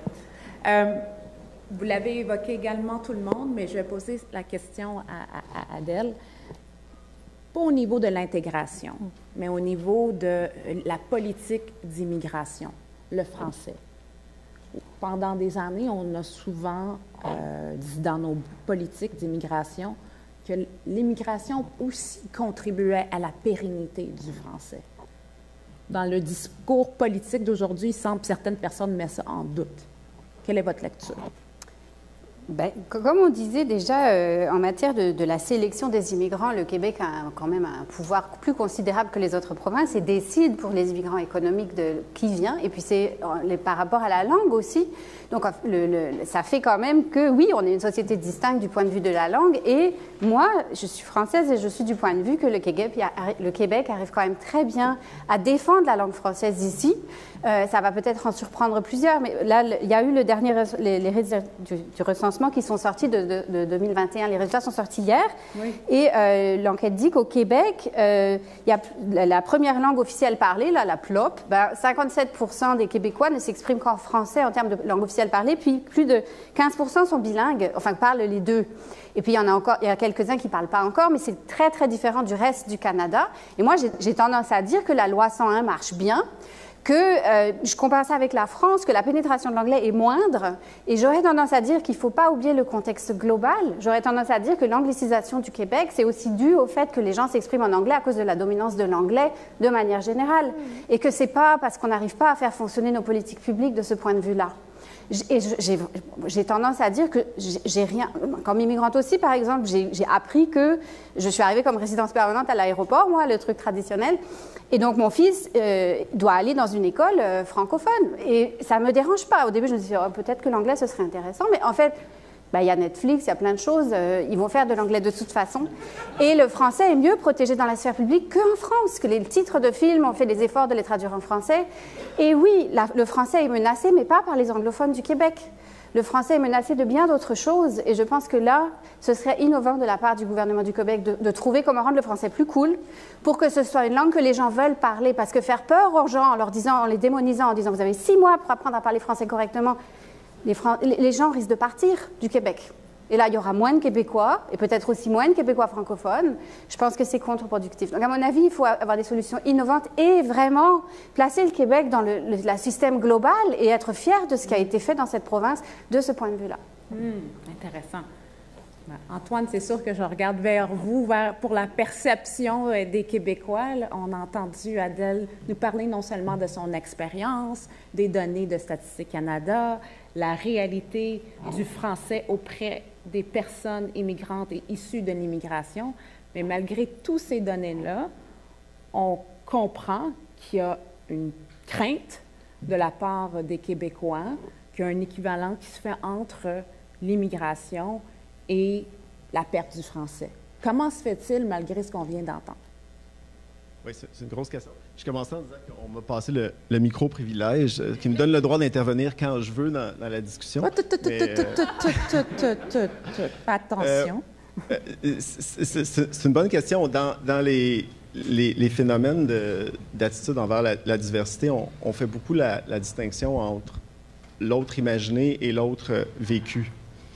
Vous l'avez évoqué également tout le monde, mais je vais poser la question à Adèle. Pas au niveau de l'intégration, mais au niveau de la politique d'immigration, le français. Pendant des années, on a souvent dit dans nos politiques d'immigration que l'immigration aussi contribuait à la pérennité du français. Dans le discours politique d'aujourd'hui, il semble que certaines personnes mettent ça en doute. Quelle est votre lecture? Bien, comme on disait déjà, en matière de la sélection des immigrants, le Québec a quand même un pouvoir plus considérable que les autres provinces et décide pour les immigrants économiques de qui vient. Et puis c'est par rapport à la langue aussi. Donc ça fait quand même que, oui, on est une société distincte du point de vue de la langue. Et moi, je suis française et je suis du point de vue que le Québec arrive quand même très bien à défendre la langue française ici. Ça va peut-être en surprendre plusieurs, mais là, il y a eu les résultats du recensement qui sont sortis de 2021. Les résultats sont sortis hier. Oui. Et l'enquête dit qu'au Québec, il y a la première langue officielle parlée, là, la PLOP, 57% des Québécois ne s'expriment qu'en français en termes de langue officielle parlée, puis plus de 15% sont bilingues, enfin parlent les deux. Et puis, il y a quelques-uns qui ne parlent pas encore, mais c'est très, très différent du reste du Canada. Et moi, j'ai tendance à dire que la loi 101 marche bien, que je compare ça avec la France, que la pénétration de l'anglais est moindre, et j'aurais tendance à dire qu'il ne faut pas oublier le contexte global. J'aurais tendance à dire que l'anglicisation du Québec, c'est aussi dû au fait que les gens s'expriment en anglais à cause de la dominance de l'anglais de manière générale, et que c'est pas parce qu'on n'arrive pas à faire fonctionner nos politiques publiques de ce point de vue-là. Et j'ai tendance à dire que j'ai rien. Comme immigrante aussi, par exemple, j'ai appris que je suis arrivée comme résidence permanente à l'aéroport, moi, le truc traditionnel. Et donc, mon fils doit aller dans une école francophone. Et ça ne me dérange pas. Au début, je me suis dit, oh, peut-être que l'anglais, ce serait intéressant. Mais en fait, il y a Netflix, il y a plein de choses. Ils vont faire de l'anglais de toute façon. Et le français est mieux protégé dans la sphère publique qu'en France, que les titres de films ont fait des efforts de les traduire en français. Et oui, le français est menacé, mais pas par les anglophones du Québec. Le français est menacé de bien d'autres choses. Et je pense que là, ce serait innovant de la part du gouvernement du Québec de trouver comment rendre le français plus cool pour que ce soit une langue que les gens veulent parler. Parce que faire peur aux gens en les démonisant, en disant « vous avez 6 mois pour apprendre à parler français correctement », les gens risquent de partir du Québec. Et là, il y aura moins de Québécois, et peut-être aussi moins de Québécois francophones. Je pense que c'est contre-productif. Donc, à mon avis, il faut avoir des solutions innovantes et vraiment placer le Québec dans le système global et être fier de ce qui a été fait dans cette province de ce point de vue-là. Intéressant. Antoine, c'est sûr que je regarde vers vous pour la perception des Québécois. Là, on a entendu Adèle nous parler non seulement de son expérience, des données de Statistique Canada, la réalité du français auprès des personnes immigrantes et issues de l'immigration, mais malgré toutes ces données-là, on comprend qu'il y a une crainte de la part des Québécois, qu'il y a un équivalent qui se fait entre l'immigration et la perte du français. Comment se fait-il malgré ce qu'on vient d'entendre? Oui, c'est une grosse question. Je commençais en disant qu'on m'a passé le micro-privilège qui me donne le droit d'intervenir quand je veux dans la discussion. Attention. C'est une bonne question. Dans les phénomènes d'attitude envers la diversité, on fait beaucoup la distinction entre l'autre imaginé et l'autre vécu.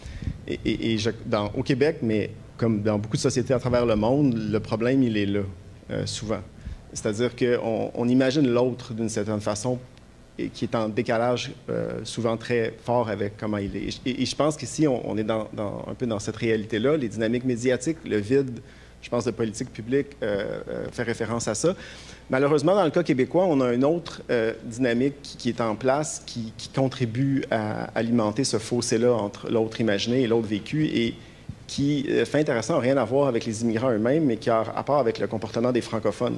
Au Québec, mais comme dans beaucoup de sociétés à travers le monde, le problème, il est là, souvent. C'est-à-dire qu'on imagine l'autre d'une certaine façon et qui est en décalage souvent très fort avec comment il est. Et je pense qu'ici, on est un peu dans cette réalité-là. Les dynamiques médiatiques, le vide, je pense, de politique publique fait référence à ça. Malheureusement, dans le cas québécois, on a une autre dynamique qui est en place, qui contribue à alimenter ce fossé-là entre l'autre imaginé et l'autre vécu et qui, fait intéressant, n'a rien à voir avec les immigrants eux-mêmes, mais qui a rapport avec le comportement des francophones.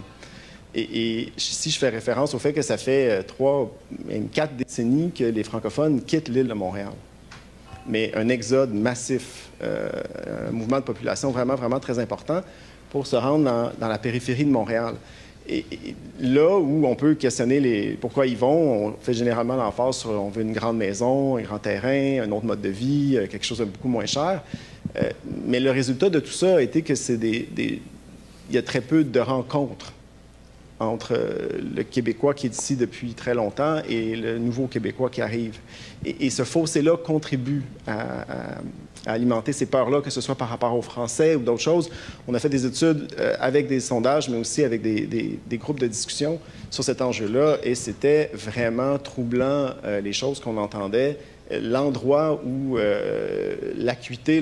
Et si je fais référence au fait que ça fait 3, même 4 décennies que les francophones quittent l'île de Montréal. Mais un exode massif, un mouvement de population vraiment, vraiment très important pour se rendre dans la périphérie de Montréal. Et là où on peut questionner pourquoi ils vont, on fait généralement l'emphase sur on veut une grande maison, un grand terrain, un autre mode de vie, quelque chose de beaucoup moins cher. Mais le résultat de tout ça a été que il y a très peu de rencontres entre le Québécois qui est ici depuis très longtemps et le nouveau Québécois qui arrive. Et ce fossé-là contribue à alimenter ces peurs-là, que ce soit par rapport aux Français ou d'autres choses. On a fait des études avec des sondages, mais aussi avec des groupes de discussion sur cet enjeu-là, et c'était vraiment troublant, les choses qu'on entendait. L'endroit où l'acuité,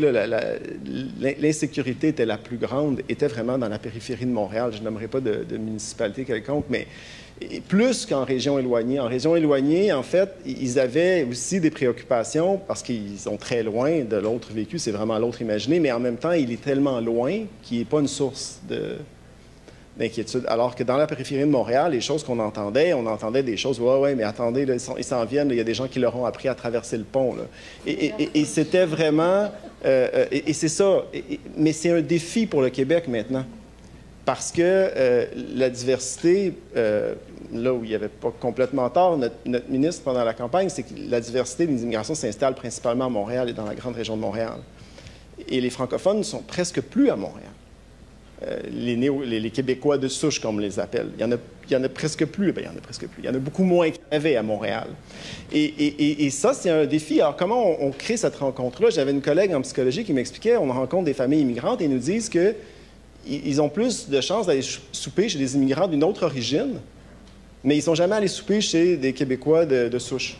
l'insécurité était la plus grande, était vraiment dans la périphérie de Montréal. Je n'aimerais pas de municipalité quelconque, mais plus qu'en région éloignée. En région éloignée, en fait, ils avaient aussi des préoccupations parce qu'ils sont très loin de l'autre vécu, c'est vraiment l'autre imaginé, mais en même temps, il est tellement loin qu'il n'est pas une source d'inquiétude. Alors que dans la périphérie de Montréal, les choses qu'on entendait, on entendait des choses, ouais, mais attendez, là, ils s'en viennent, il y a des gens qui leur ont appris à traverser le pont. Là. Et c'était vraiment... et c'est ça. Mais c'est un défi pour le Québec maintenant. Parce que la diversité, là où il n'y avait pas complètement tort, notre ministre, pendant la campagne, c'est que la diversité des immigrations s'installe principalement à Montréal et dans la grande région de Montréal. Et les francophones ne sont presque plus à Montréal. Les Québécois de souche, comme on les appelle. Il y en a presque plus. Bien, il y en a presque plus. Il y en a beaucoup moins qu'il y avait à Montréal. Et ça, c'est un défi. Alors, comment on crée cette rencontre-là? J'avais une collègue en psychologie qui m'expliquait, on rencontre des familles immigrantes et ils nous disent qu'ils ont plus de chances d'aller souper chez des immigrants d'une autre origine mais ils ne sont jamais allés souper chez des Québécois de souche.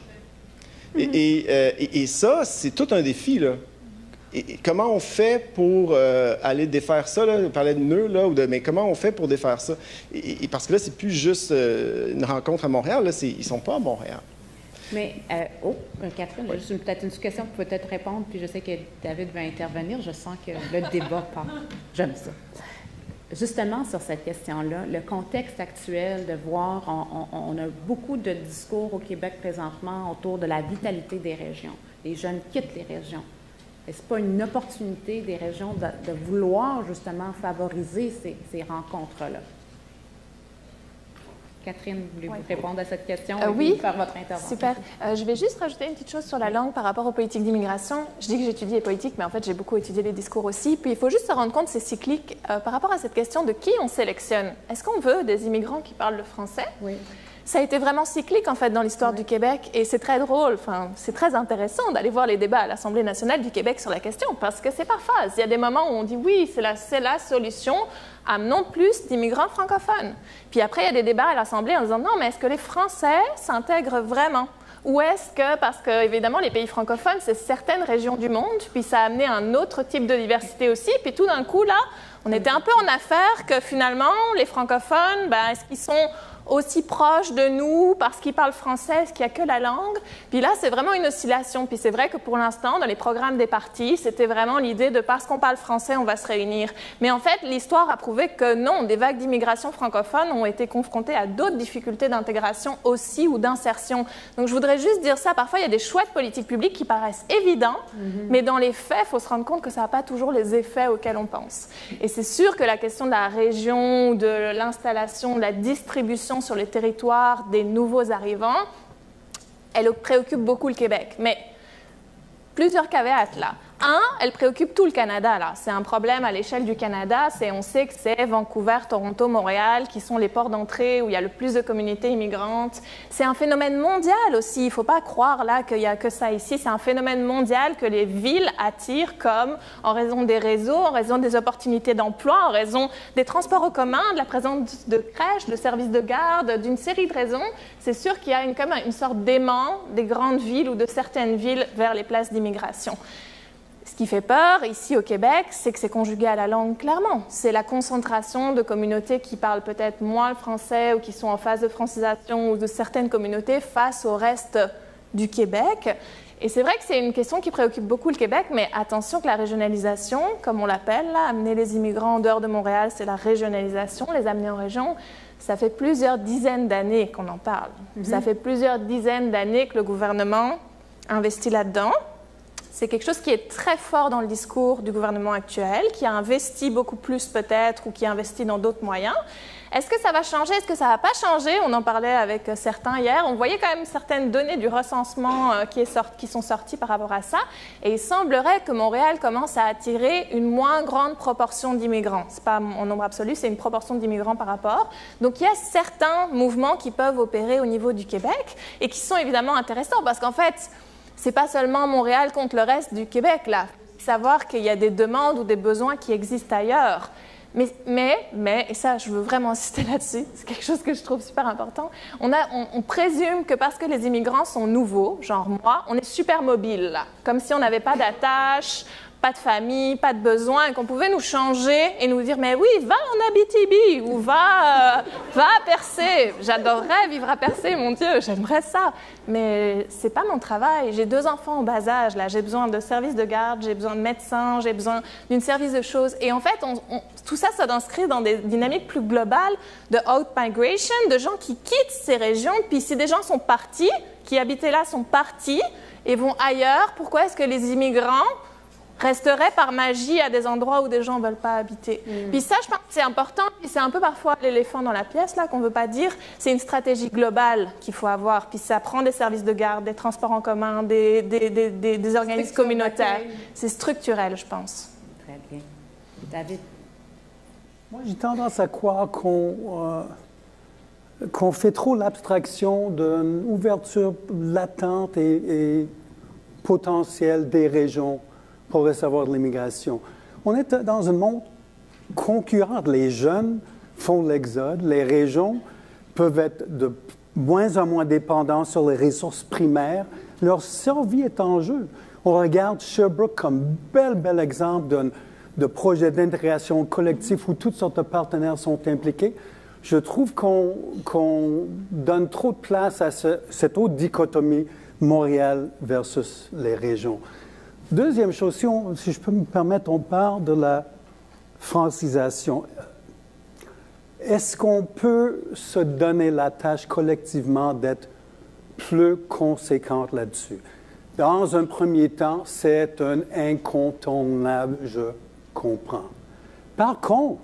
Et ça, c'est tout un défi, là. Et comment on fait pour aller défaire ça, là? On parlait de nœuds, là, mais comment on fait pour défaire ça? Parce que là, c'est plus juste une rencontre à Montréal, là, ils ne sont pas à Montréal. Mais, Catherine, oui. Juste peut-être une question pour peut-être répondre, puis je sais que David va intervenir. Je sens que le débat part. J'aime ça. Justement, sur cette question-là, le contexte actuel de voir, on a beaucoup de discours au Québec présentement autour de la vitalité des régions. Les jeunes quittent les régions. Est-ce pas une opportunité des régions de vouloir justement favoriser ces rencontres-là? Catherine, voulez-vous répondre à cette question et oui, faire votre intervention? Super. Je vais juste rajouter une petite chose sur la langue par rapport aux politiques d'immigration. Je dis que j'étudie les politiques, mais en fait, j'ai beaucoup étudié les discours aussi. Puis il faut juste se rendre compte, c'est cyclique, par rapport à cette question de qui on sélectionne. Est-ce qu'on veut des immigrants qui parlent le français? Oui. Ça a été vraiment cyclique, en fait, dans l'histoire du Québec. Et c'est très drôle, enfin, c'est très intéressant d'aller voir les débats à l'Assemblée nationale du Québec sur la question, parce que c'est par phase. Il y a des moments où on dit oui, c'est la solution, amenons plus d'immigrants francophones. Puis après, il y a des débats à l'Assemblée en disant non, mais est-ce que les Français s'intègrent vraiment? Ou est-ce que, parce que, évidemment, les pays francophones, c'est certaines régions du monde, puis ça a amené un autre type de diversité aussi, puis tout d'un coup, là, on était un peu en affaire que finalement, les francophones, ben, est-ce qu'ils sont aussi proches de nous parce qu'ils parlent français, est-ce qu'il n'y a que la langue? Puis là, c'est vraiment une oscillation. Puis c'est vrai que pour l'instant, dans les programmes des partis, c'était vraiment l'idée de parce qu'on parle français, on va se réunir. Mais en fait, l'histoire a prouvé que non, des vagues d'immigration francophone ont été confrontées à d'autres difficultés d'intégration aussi ou d'insertion. Donc je voudrais juste dire ça. Parfois, il y a des choix de politique publique qui paraissent évidents, mais dans les faits, il faut se rendre compte que ça n'a pas toujours les effets auxquels on pense. Et c'est sûr que la question de la région, de l'installation, de la distribution sur les territoires des nouveaux arrivants, elle préoccupe beaucoup le Québec. Mais plusieurs caveats là. Un, elle préoccupe tout le Canada. Là. C'est un problème à l'échelle du Canada. On sait que c'est Vancouver, Toronto, Montréal qui sont les ports d'entrée où il y a le plus de communautés immigrantes. C'est un phénomène mondial aussi. Il ne faut pas croire là qu'il n'y a que ça ici. C'est un phénomène mondial que les villes attirent comme en raison des réseaux, en raison des opportunités d'emploi, en raison des transports en commun, de la présence de crèches, de services de garde, d'une série de raisons. C'est sûr qu'il y a comme une sorte d'aimant des grandes villes ou de certaines villes vers les places d'immigration. Ce qui fait peur, ici au Québec, c'est que c'est conjugué à la langue, clairement. C'est la concentration de communautés qui parlent peut-être moins le français ou qui sont en phase de francisation ou de certaines communautés face au reste du Québec. Et c'est vrai que c'est une question qui préoccupe beaucoup le Québec, mais attention que la régionalisation, comme on l'appelle, là, amener les immigrants en dehors de Montréal, c'est la régionalisation, les amener en région. Ça fait plusieurs dizaines d'années qu'on en parle. Ça fait plusieurs dizaines d'années que le gouvernement investit là-dedans. C'est quelque chose qui est très fort dans le discours du gouvernement actuel, qui a investi beaucoup plus peut-être ou qui a investi dans d'autres moyens. Est-ce que ça va changer? Est-ce que ça ne va pas changer? On en parlait avec certains hier. On voyait quand même certaines données du recensement qui sont sorties par rapport à ça. Et il semblerait que Montréal commence à attirer une moins grande proportion d'immigrants. Ce n'est pas en nombre absolu, c'est une proportion d'immigrants par rapport. Donc il y a certains mouvements qui peuvent opérer au niveau du Québec et qui sont évidemment intéressants parce qu'en fait, c'est pas seulement Montréal contre le reste du Québec, là. Savoir qu'il y a des demandes ou des besoins qui existent ailleurs. Mais, et ça, je veux vraiment insister là-dessus, c'est quelque chose que je trouve super important, on présume que parce que les immigrants sont nouveaux, genre moi, on est super mobile, là. Comme si on n'avait pas d'attache, pas de famille, pas de besoin, et qu'on pouvait nous changer et nous dire « Mais oui, va en Abitibi ou va à Percé. » J'adorerais vivre à Percé, mon Dieu, j'aimerais ça. Mais c'est pas mon travail. J'ai 2 enfants en bas âge, là. J'ai besoin de services de garde, j'ai besoin de médecins, j'ai besoin d'une service de choses. Et en fait, tout ça, ça s'inscrit dans des dynamiques plus globales de out-migration, de gens qui quittent ces régions. Puis si des gens sont partis, qui habitaient là sont partis et vont ailleurs, pourquoi est-ce que les immigrants resterait par magie à des endroits où des gens ne veulent pas habiter. Puis ça, je pense que c'est important, puis c'est un peu parfois l'éléphant dans la pièce, là, qu'on ne veut pas dire. C'est une stratégie globale qu'il faut avoir, puis ça prend des services de garde, des transports en commun, des organismes communautaires. C'est structurel, je pense. Très bien. David? Moi, j'ai tendance à croire qu'on fait trop l'abstraction d'une ouverture latente et potentielle des régions pour recevoir de l'immigration. On est dans un monde concurrent. Les jeunes font l'exode, les régions peuvent être de moins en moins dépendants sur les ressources primaires, leur survie est en jeu. On regarde Sherbrooke comme bel exemple de projet d'intégration collectif où toutes sortes de partenaires sont impliqués. Je trouve qu'on donne trop de place à cette autre dichotomie Montréal versus les régions. Deuxième chose, si je peux me permettre, on parle de la francisation. Est-ce qu'on peut se donner la tâche collectivement d'être plus conséquente là-dessus? Dans un premier temps, c'est un incontournable, je comprends. Par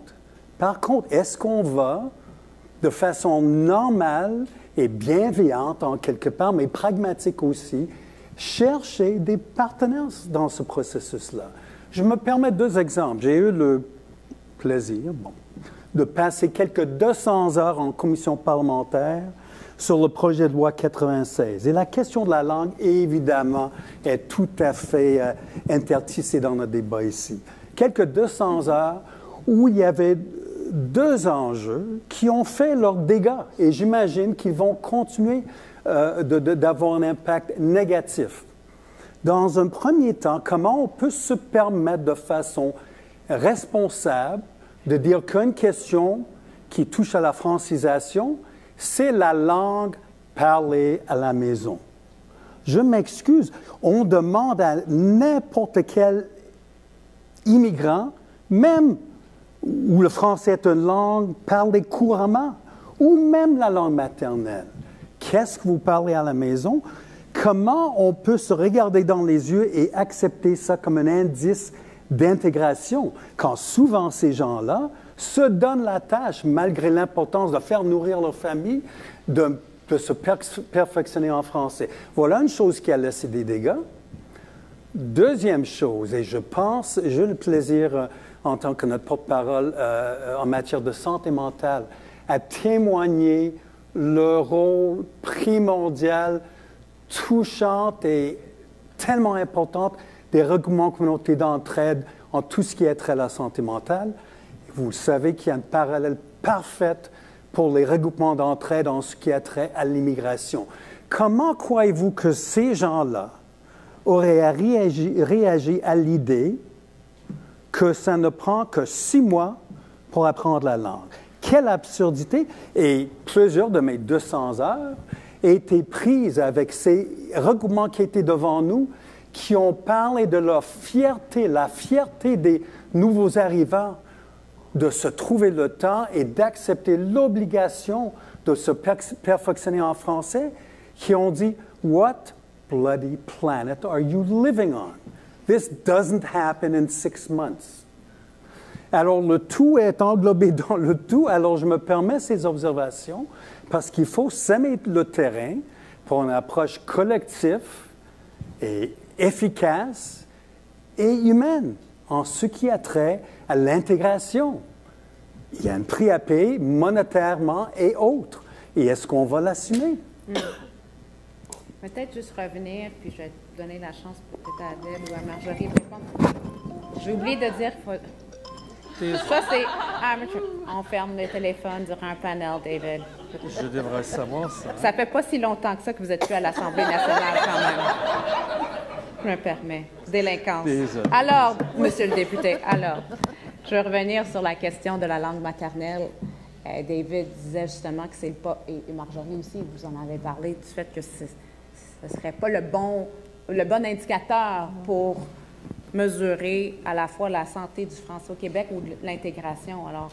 contre, est-ce qu'on va, de façon normale et bienveillante en quelque part, mais pragmatique aussi, chercher des partenaires dans ce processus-là? Je me permets 2 exemples. J'ai eu le plaisir de passer quelques 200 heures en commission parlementaire sur le projet de loi 96. Et la question de la langue, évidemment, est tout à fait intertissée dans notre débat ici. Quelques 200 heures où il y avait 2 enjeux qui ont fait leurs dégâts. Et j'imagine qu'ils vont continuer d'avoir un impact négatif. Dans un premier temps, comment on peut se permettre de façon responsable de dire qu'une question qui touche à la francisation, c'est la langue parlée à la maison. Je m'excuse, on demande à n'importe quel immigrant, même où le français est une langue parlée couramment, ou même la langue maternelle, qu'est-ce que vous parlez à la maison? Comment on peut se regarder dans les yeux et accepter ça comme un indice d'intégration, quand souvent ces gens-là se donnent la tâche, malgré l'importance de faire nourrir leur famille, de se perfectionner en français. Voilà une chose qui a laissé des dégâts. Deuxième chose, et je pense, j'ai le plaisir, en tant que notre porte-parole en matière de santé mentale, à témoigner le rôle primordial, touchant et tellement important des regroupements communautaires d'entraide en tout ce qui est trait à la santé mentale. Vous savez qu'il y a un parallèle parfait pour les regroupements d'entraide en ce qui a trait à l'immigration. Comment croyez-vous que ces gens-là auraient réagi à l'idée que ça ne prend que 6 mois pour apprendre la langue? Quelle absurdité! Et plusieurs de mes 200 heures étaient prises avec ces regroupements qui étaient devant nous, qui ont parlé de leur fierté, la fierté des nouveaux arrivants, de se trouver le temps et d'accepter l'obligation de se perfectionner en français, qui ont dit « What bloody planet are you living on? This doesn't happen in 6 months. » Alors, le tout est englobé dans le tout. Alors, je me permets ces observations parce qu'il faut s'aimer le terrain pour une approche collective et efficace et humaine en ce qui a trait à l'intégration. Il y a un prix à payer monétairement et autres. Et est-ce qu'on va l'assumer? Peut-être juste revenir, puis je vais te donner la chance peut-être à Adèle ou à Marjorie de répondre. J'ai oublié de dire... Ça, c'est... on ferme le téléphone durant un panel, David. Je devrais savoir ça. Ça fait pas si longtemps que ça que vous êtes plus à l'Assemblée nationale quand même. Je me permets. Délinquance. Désolé. Alors, monsieur le député, je vais revenir sur la question de la langue maternelle. David disait justement que c'est pas, et Marjorie aussi, vous en avez parlé, du fait que ce ne serait pas le bon indicateur pour mesurer à la fois la santé du français au Québec ou l'intégration. Alors,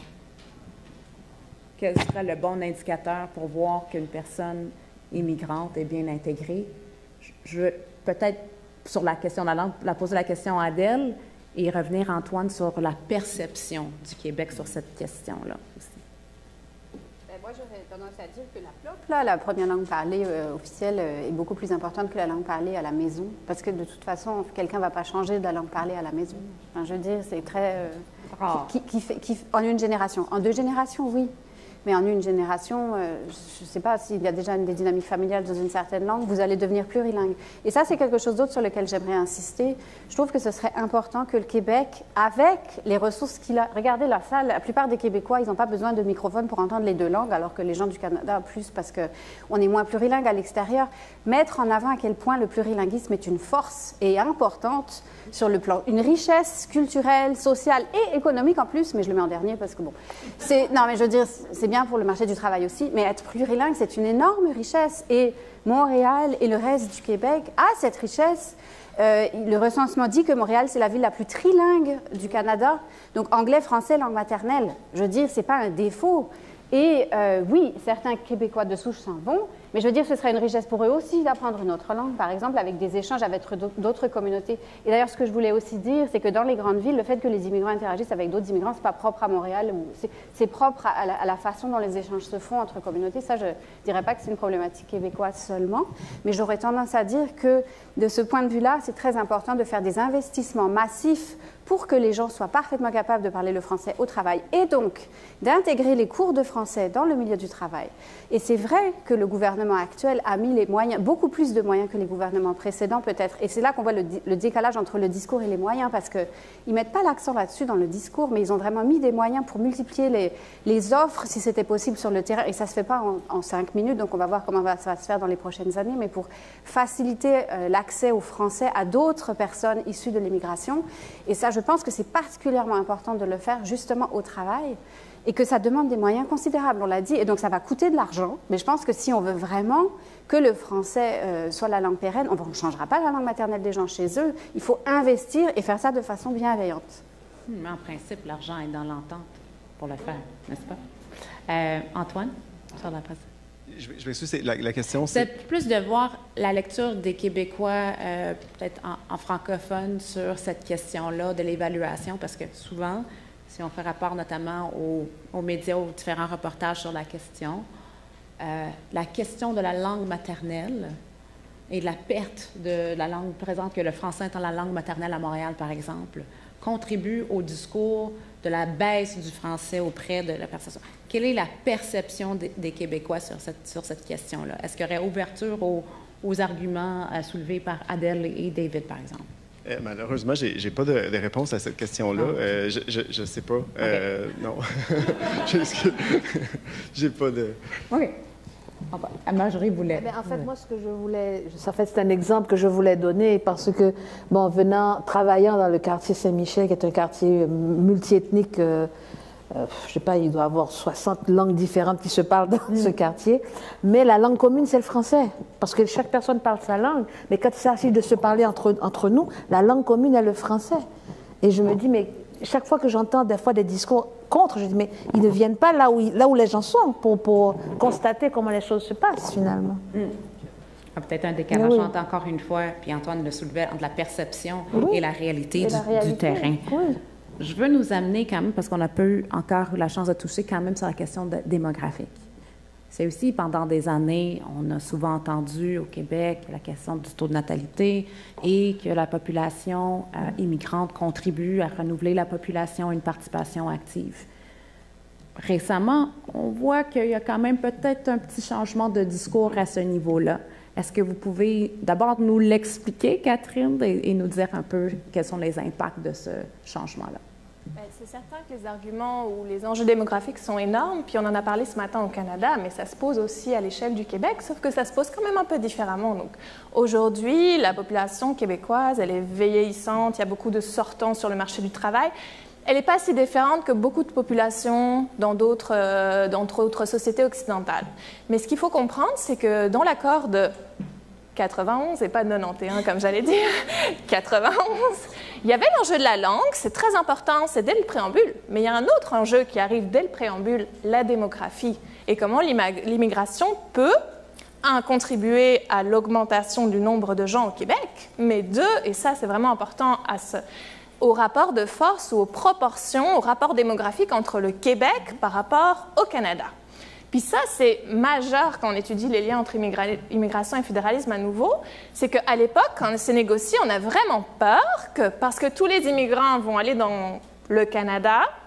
quel serait le bon indicateur pour voir qu'une personne immigrante est bien intégrée? Je veux peut-être, sur la question de la langue, poser la question à Adèle et revenir, Antoine, sur la perception du Québec sur cette question-là aussi. Moi, j'aurais tendance à dire que la première langue parlée officielle est beaucoup plus importante que la langue parlée à la maison. Parce que de toute façon, quelqu'un ne va pas changer de la langue parlée à la maison. Enfin, je veux dire, c'est très... en une génération. En 2 générations, oui. mais en une génération, je ne sais pas s'il y a déjà des dynamiques familiales dans une certaine langue, vous allez devenir plurilingue. Et ça, c'est quelque chose d'autre sur lequel j'aimerais insister. Je trouve que ce serait important que le Québec, avec les ressources qu'il a... Regardez la salle, la plupart des Québécois, ils n'ont pas besoin de microphone pour entendre les deux langues, alors que les gens du Canada, plus, parce qu'on est moins plurilingue à l'extérieur. Mettre en avant à quel point le plurilinguisme est une force et importante sur le plan, une richesse culturelle, sociale et économique en plus, mais je le mets en dernier parce que bon, non mais je veux dire, c'est bien pour le marché du travail aussi, mais être plurilingue, c'est une énorme richesse et Montréal et le reste du Québec a cette richesse. Le recensement dit que Montréal, c'est la ville la plus trilingue du Canada, donc anglais, français, langue maternelle. Je veux dire, c'est pas un défaut. Et oui, certains Québécois de souche s'en vont, mais je veux dire, ce serait une richesse pour eux aussi d'apprendre une autre langue, par exemple, avec des échanges avec d'autres communautés. Et d'ailleurs, ce que je voulais aussi dire, c'est que dans les grandes villes, le fait que les immigrants interagissent avec d'autres immigrants, ce n'est pas propre à Montréal, c'est propre à la façon dont les échanges se font entre communautés. Ça, je ne dirais pas que c'est une problématique québécoise seulement, mais j'aurais tendance à dire que, de ce point de vue-là, c'est très important de faire des investissements massifs pour que les gens soient parfaitement capables de parler le français au travail et donc d'intégrer les cours de français dans le milieu du travail. Et c'est vrai que le gouvernement actuel a mis les moyens, beaucoup plus de moyens que les gouvernements précédents peut-être. Et c'est là qu'on voit le décalage entre le discours et les moyens parce qu'ils ne mettent pas l'accent là-dessus dans le discours, mais ils ont vraiment mis des moyens pour multiplier les offres si c'était possible sur le terrain. Et ça ne se fait pas en 5 minutes, donc on va voir comment ça va se faire dans les prochaines années, mais pour faciliter l'accès au français à d'autres personnes issues de l'immigration. Et ça, je pense que c'est particulièrement important de le faire justement au travail et que ça demande des moyens considérables, on l'a dit, et donc ça va coûter de l'argent. Mais je pense que si on veut vraiment que le français soit la langue pérenne, on ne changera pas la langue maternelle des gens chez eux. Il faut investir et faire ça de façon bienveillante. Mais en principe, l'argent est dans l'entente pour le faire, n'est-ce pas? Antoine, sur la presse. Je m'excuse, la question, c'est... C'est plus de voir la lecture des Québécois, peut-être en francophone, sur cette question-là de l'évaluation, parce que souvent, si on fait rapport notamment aux médias, aux différents reportages sur la question de la langue maternelle et de la perte de la langue présente, que le français étant la langue maternelle à Montréal, par exemple, contribue au discours de la baisse du français auprès de la perception. Quelle est la perception des Québécois sur cette question-là? Est-ce qu'il y aurait ouverture aux arguments soulevés par Adèle et David, par exemple? Malheureusement, je n'ai pas de réponse à cette question-là. Je ne sais pas. Okay. Non. J'ai pas de... OK. Marjorie voulait... En fait, moi, ce que je voulais... En fait, c'est un exemple que je voulais donner parce que, bon, travaillant dans le quartier Saint-Michel, qui est un quartier multiethnique, je ne sais pas, il doit y avoir 60 langues différentes qui se parlent dans ce quartier, mais la langue commune, c'est le français, parce que chaque personne parle sa langue, mais quand il s'agit de se parler entre nous, la langue commune est le français. Et je me dis, mais chaque fois que j'entends des fois des discours contre, je dis, mais ils ne viennent pas là où les gens sont pour constater comment les choses se passent, finalement. Peut-être un décalage entre, encore une fois, puis Antoine le soulevait, entre la perception et la réalité du terrain. Oui. Je veux nous amener quand même, parce qu'on n'a pas eu encore la chance de toucher quand même sur la question démographique. C'est aussi, pendant des années, on a souvent entendu au Québec la question du taux de natalité et que la population immigrante contribue à renouveler la population, une participation active. Récemment, on voit qu'il y a quand même peut-être un petit changement de discours à ce niveau-là. Est-ce que vous pouvez d'abord nous l'expliquer, Catherine, et nous dire un peu quels sont les impacts de ce changement-là? C'est certain que les arguments ou les enjeux démographiques sont énormes, puis on en a parlé ce matin au Canada, mais ça se pose aussi à l'échelle du Québec, sauf que ça se pose quand même un peu différemment. Donc, aujourd'hui, la population québécoise, elle est vieillissante, il y a beaucoup de sortants sur le marché du travail. Elle n'est pas si différente que beaucoup de populations dans d'autres sociétés occidentales. Mais ce qu'il faut comprendre, c'est que dans l'accord de 91 et pas de 91 comme j'allais dire, 91, il y avait l'enjeu de la langue, c'est très important, c'est dès le préambule, mais il y a un autre enjeu qui arrive dès le préambule, la démographie, et comment l'immigration peut, un, contribuer à l'augmentation du nombre de gens au Québec, mais deux, et ça c'est vraiment important, au rapport de force ou aux proportions, au rapport démographique entre le Québec par rapport au Canada. Puis ça, c'est majeur quand on étudie les liens entre immigration et fédéralisme à nouveau, c'est qu'à l'époque, quand on s'est négocié, on a vraiment peur que, parce que tous les immigrants vont aller dans le Canada,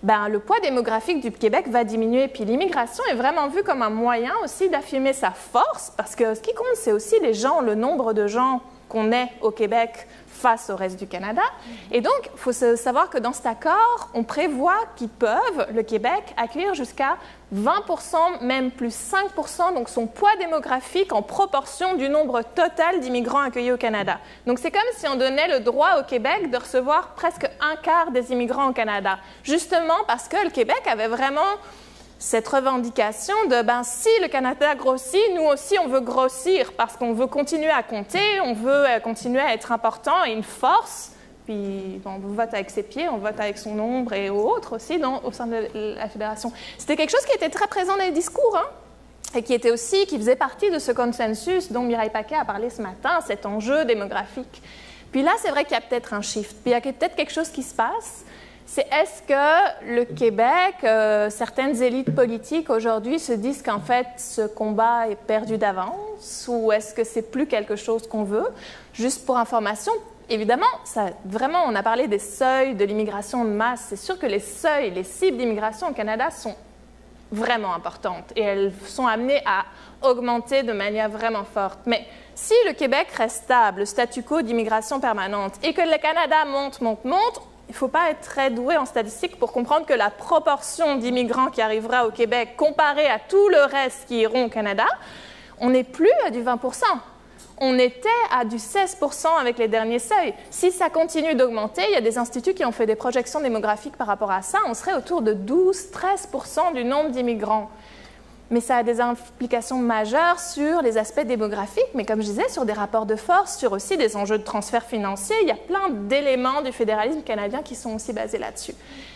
ben, le poids démographique du Québec va diminuer. Puis l'immigration est vraiment vue comme un moyen aussi d'affirmer sa force, parce que ce qui compte, c'est aussi les gens, le nombre de gens qu'on est au Québec face au reste du Canada. Et donc, il faut savoir que dans cet accord, on prévoit qu'ils peuvent, le Québec, accueillir jusqu'à 20%, même plus 5%, donc son poids démographique en proportion du nombre total d'immigrants accueillis au Canada. Donc, c'est comme si on donnait le droit au Québec de recevoir presque un quart des immigrants au Canada, justement parce que le Québec avait vraiment cette revendication de, ben, si le Canada grossit, nous aussi, on veut grossir parce qu'on veut continuer à compter, on veut continuer à être important et une force. Puis on vote avec ses pieds, on vote avec son nombre et autres aussi au sein de la Fédération. C'était quelque chose qui était très présent dans les discours, hein, et qui faisait partie de ce consensus dont Mireille Paquet a parlé ce matin, cet enjeu démographique. Puis là, c'est vrai qu'il y a peut-être un shift, puis il y a peut-être quelque chose qui se passe. C'est est-ce que le Québec, certaines élites politiques aujourd'hui se disent qu'en fait ce combat est perdu d'avance, ou est-ce que c'est plus quelque chose qu'on veut? Juste pour information, évidemment, vraiment, on a parlé des seuils de l'immigration de masse. C'est sûr que les seuils, les cibles d'immigration au Canada sont vraiment importantes et elles sont amenées à augmenter de manière vraiment forte. Mais si le Québec reste stable, le statu quo d'immigration permanente, et que le Canada monte, il ne faut pas être très doué en statistique pour comprendre que la proportion d'immigrants qui arrivera au Québec comparée à tout le reste qui iront au Canada, on n'est plus à du 20%. On était à du 16% avec les derniers seuils. Si ça continue d'augmenter, il y a des instituts qui ont fait des projections démographiques par rapport à ça, on serait autour de 12-13% du nombre d'immigrants. Mais ça a des implications majeures sur les aspects démographiques, mais comme je disais, sur des rapports de force, sur aussi des enjeux de transfert financier. Il y a plein d'éléments du fédéralisme canadien qui sont aussi basés là-dessus.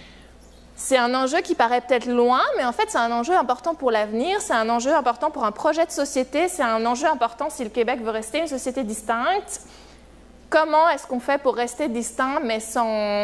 C'est un enjeu qui paraît peut-être loin, mais en fait, c'est un enjeu important pour l'avenir, c'est un enjeu important pour un projet de société, c'est un enjeu important si le Québec veut rester une société distincte. Comment est-ce qu'on fait pour rester distinct, mais sans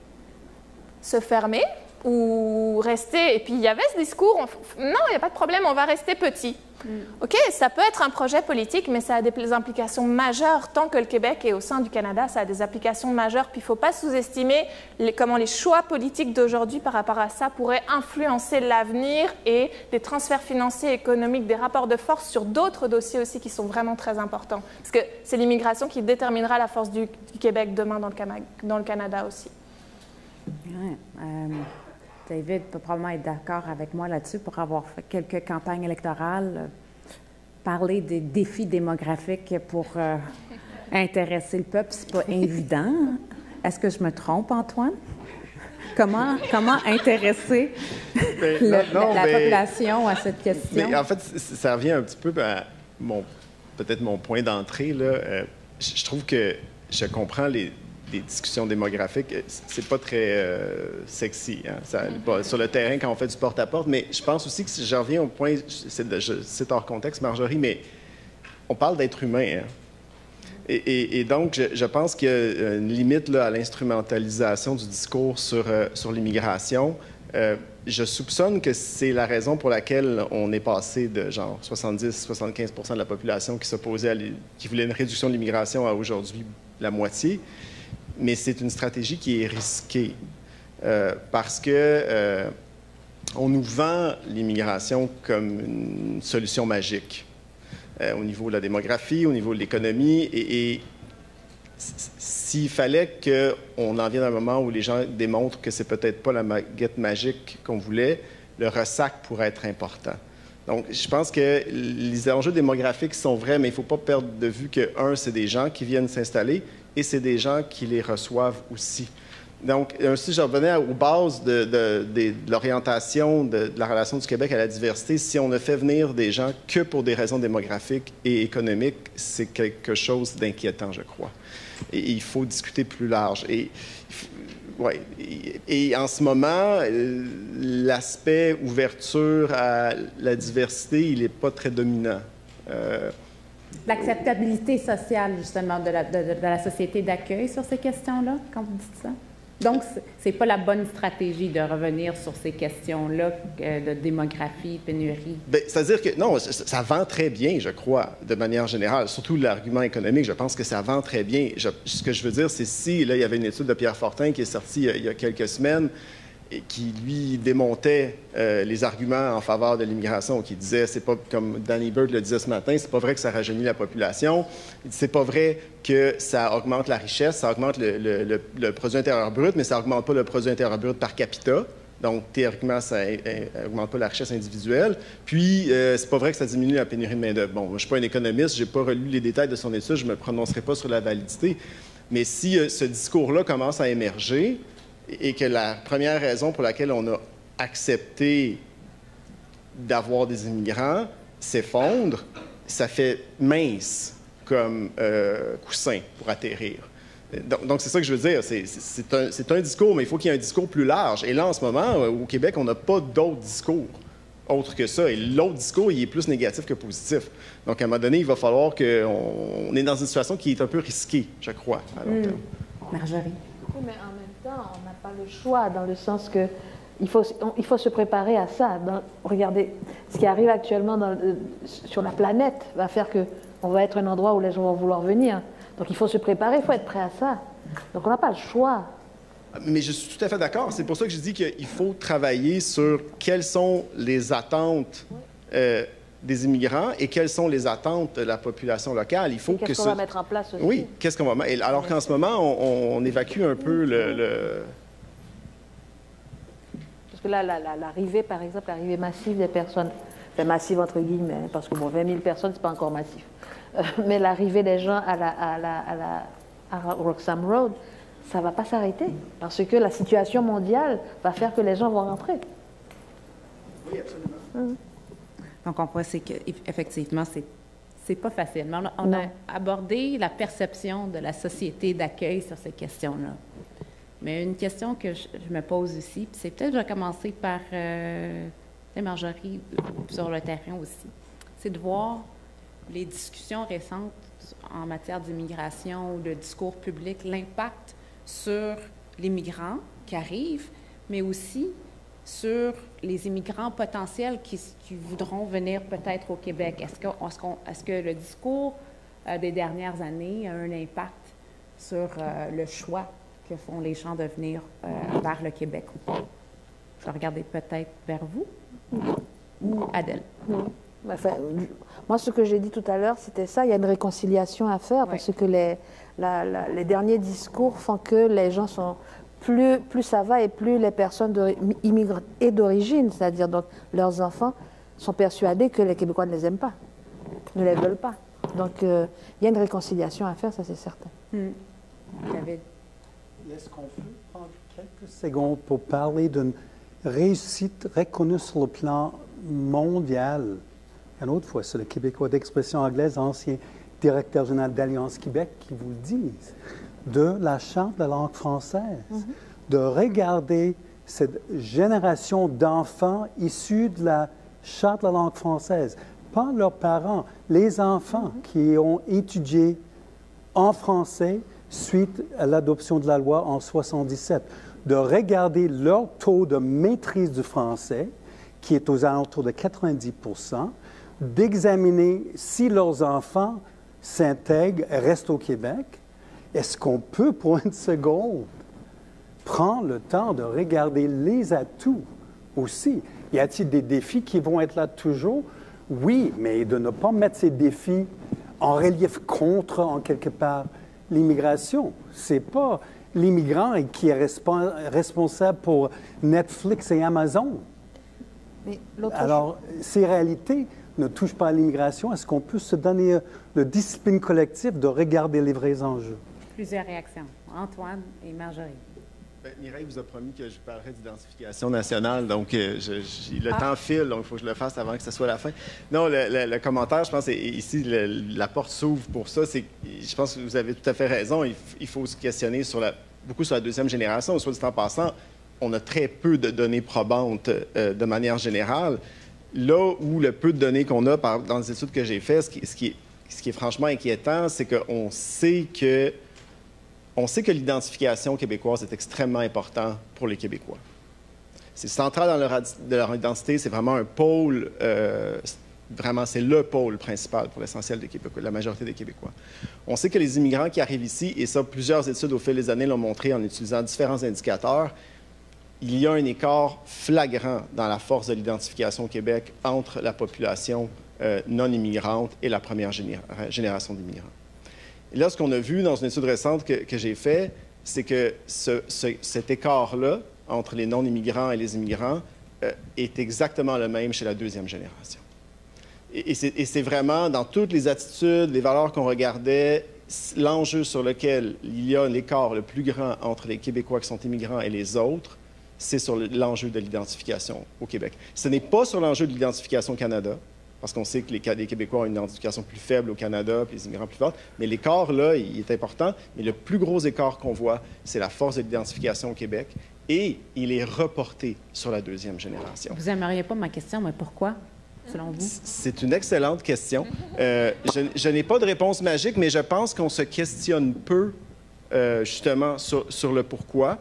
se fermer? Ou rester, et puis il y avait ce discours, non, il n'y a pas de problème, on va rester petit. OK, ça peut être un projet politique, mais ça a des implications majeures. Tant que le Québec est au sein du Canada, ça a des implications majeures. Puis il ne faut pas sous-estimer comment les choix politiques d'aujourd'hui par rapport à ça pourraient influencer l'avenir et des transferts financiers, économiques, des rapports de force sur d'autres dossiers aussi qui sont vraiment très importants. Parce que c'est l'immigration qui déterminera la force du Québec demain dans le Canada aussi. Ouais, David peut probablement être d'accord avec moi là-dessus pour avoir fait quelques campagnes électorales, parler des défis démographiques pour intéresser le peuple, c'est pas évident. Est-ce que je me trompe, Antoine? Comment intéresser la population à cette question? Mais en fait, ça revient un petit peu à peut-être mon point d'entrée. Je trouve que je comprends les discussions démographiques, c'est pas très sexy. Hein? Sur le terrain, quand on fait du porte-à-porte, mais je pense aussi que si j'en reviens au point, c'est hors contexte, Marjorie, mais on parle d'être humain. Hein? Et donc, je pense qu'il y a une limite là, à l'instrumentalisation du discours sur l'immigration. Je soupçonne que c'est la raison pour laquelle on est passé de genre 70-75% de la population qui s'opposait qui voulait une réduction de l'immigration à aujourd'hui la moitié. Mais c'est une stratégie qui est risquée parce que on nous vend l'immigration comme une solution magique au niveau de la démographie, au niveau de l'économie. Et s'il fallait qu'on en vienne à un moment où les gens démontrent que c'est peut-être pas la baguette magique qu'on voulait, le ressac pourrait être important. Donc, je pense que les enjeux démographiques sont vrais, mais il ne faut pas perdre de vue que, c'est des gens qui viennent s'installer et c'est des gens qui les reçoivent aussi. Donc, si je revenais aux bases de l'orientation de la relation du Québec à la diversité, si on ne fait venir des gens que pour des raisons démographiques et économiques, c'est quelque chose d'inquiétant, je crois. Et il faut discuter plus large. Et en ce moment, l'aspect ouverture à la diversité, il n'est pas très dominant. L'acceptabilité sociale, justement, de la société d'accueil sur ces questions-là, quand vous dites ça? Donc, ce n'est pas la bonne stratégie de revenir sur ces questions-là de démographie, pénurie? C'est-à-dire que, non, ça vend très bien, je crois, de manière générale. Surtout l'argument économique, je pense que ça vend très bien. Ce que je veux dire, c'est si, là, il y avait une étude de Pierre Fortin qui est sortie il y a quelques semaines, qui lui démontait les arguments en faveur de l'immigration, qui disait, c'est pas comme Danny Bird le disait ce matin, c'est pas vrai que ça rajeunit la population, c'est pas vrai que ça augmente la richesse, ça augmente le produit intérieur brut, mais ça augmente pas le produit intérieur brut par capita. Donc, théoriquement, ça n'augmente pas la richesse individuelle. Puis, c'est pas vrai que ça diminue la pénurie de main-d'œuvre. Bon, moi, je suis pas un économiste, j'ai pas relu les détails de son étude, je me prononcerai pas sur la validité. Mais si ce discours-là commence à émerger et que la première raison pour laquelle on a accepté d'avoir des immigrants s'effondre, ça fait mince comme coussin pour atterrir. Donc, c'est ça que je veux dire. C'est un discours, mais il faut qu'il y ait un discours plus large. Et là, en ce moment, au Québec, on n'a pas d'autre discours autre que ça. Et l'autre discours, il est plus négatif que positif. Donc, à un moment donné, il va falloir qu'on est dans une situation qui est un peu risquée, je crois, à long terme. Marjorie. Oui, mais en même temps, on n'a pas le choix, dans le sens que il faut se préparer à ça. Regardez, ce qui arrive actuellement sur la planète va faire qu'on va être un endroit où les gens vont vouloir venir. Donc il faut se préparer, il faut être prêt à ça. Donc on n'a pas le choix. Mais je suis tout à fait d'accord. C'est pour ça que je dis qu'il faut travailler sur quelles sont les attentes des immigrants et quelles sont les attentes de la population locale. Il faut qu'est-ce qu'on va mettre en place aussi? Oui, qu'est-ce qu'on va mettre? Alors qu'en ce moment, on évacue un peu Parce que là, l'arrivée, par exemple, l'arrivée massive des personnes, enfin massive entre guillemets, parce que bon, 20 000 personnes, c'est pas encore massif. Mais l'arrivée des gens à Roxham Road, ça ne va pas s'arrêter. Parce que la situation mondiale va faire que les gens vont rentrer. Oui, absolument. Donc, on voit qu'effectivement, c'est pas facile. Mais on a abordé la perception de la société d'accueil sur ces questions-là. Mais une question que je me pose aussi, puis c'est peut-être, je vais commencer par Marjorie sur le terrain aussi, c'est de voir les discussions récentes en matière d'immigration ou de discours public, l'impact sur les migrants qui arrivent, mais aussi sur les immigrants potentiels qui voudront venir peut-être au Québec. Est-ce que le discours des dernières années a un impact sur le choix que font les gens de venir vers le Québec ou pas? Je vais regarder peut-être vers vous ou Adèle. Enfin, moi, ce que j'ai dit tout à l'heure, c'était ça. Il y a une réconciliation à faire parce que les derniers discours font que les gens sont... Plus ça va et plus les personnes immigrées et d'origine, c'est-à-dire donc leurs enfants, sont persuadés que les Québécois ne les aiment pas, ne les veulent pas. Donc, il y a une réconciliation à faire, ça c'est certain. David. Est-ce qu'on peut prendre quelques secondes pour parler d'une réussite reconnue sur le plan mondial? Une autre fois, c'est le Québécois d'expression anglaise, ancien directeur général d'Alliance Québec, qui vous le disent, de la Charte de la langue française, de regarder cette génération d'enfants issus de la Charte de la langue française, pas leurs parents, les enfants qui ont étudié en français suite à l'adoption de la loi en 1977, de regarder leur taux de maîtrise du français, qui est aux alentours de 90 %, d'examiner si leurs enfants s'intègrent, restent au Québec. Est-ce qu'on peut, pour une seconde, prendre le temps de regarder les atouts aussi? Y a-t-il des défis qui vont être là toujours? Oui, mais de ne pas mettre ces défis en relief contre, en quelque part, l'immigration. C'est pas l'immigrant qui est responsable pour Netflix et Amazon. Mais alors, ces réalités ne touchent pas à l'immigration. Est-ce qu'on peut se donner la discipline collective de regarder les vrais enjeux? Plusieurs réactions. Antoine et Marjorie. Bien, Mireille vous a promis que je parlerais d'identification nationale, donc le temps file, donc il faut que je le fasse avant que ce soit la fin. Non, le commentaire, je pense, ici, la porte s'ouvre pour ça. Je pense que vous avez tout à fait raison. Il faut se questionner beaucoup sur la deuxième génération. Soit dit en passant, on a très peu de données probantes de manière générale. Là où le peu de données qu'on a dans les études que j'ai faites, ce qui est franchement inquiétant, c'est qu'on sait que l'identification québécoise est extrêmement importante pour les Québécois. C'est central dans leur identité, c'est vraiment un pôle, vraiment c'est le pôle principal pour l'essentiel des Québécois, la majorité des Québécois. On sait que les immigrants qui arrivent ici, et ça, plusieurs études au fil des années l'ont montré en utilisant différents indicateurs, il y a un écart flagrant dans la force de l'identification au Québec entre la population non immigrante et la première génération d'immigrants. Et là, ce qu'on a vu dans une étude récente que j'ai faite, c'est que cet écart-là entre les non-immigrants et les immigrants est exactement le même chez la deuxième génération. Et c'est vraiment, dans toutes les attitudes, les valeurs qu'on regardait, l'enjeu sur lequel il y a l'écart le plus grand entre les Québécois qui sont immigrants et les autres, c'est sur l'enjeu de l'identification au Québec. Ce n'est pas sur l'enjeu de l'identification au Canada, parce qu'on sait que les Québécois ont une identification plus faible au Canada, puis les immigrants plus fortes, mais l'écart, là, il est important. Mais le plus gros écart qu'on voit, c'est la force de l'identification au Québec, et il est reporté sur la deuxième génération. Vous n'aimeriez pas ma question, mais pourquoi, selon vous? C'est une excellente question. Je n'ai pas de réponse magique, mais je pense qu'on se questionne peu, justement, sur le pourquoi.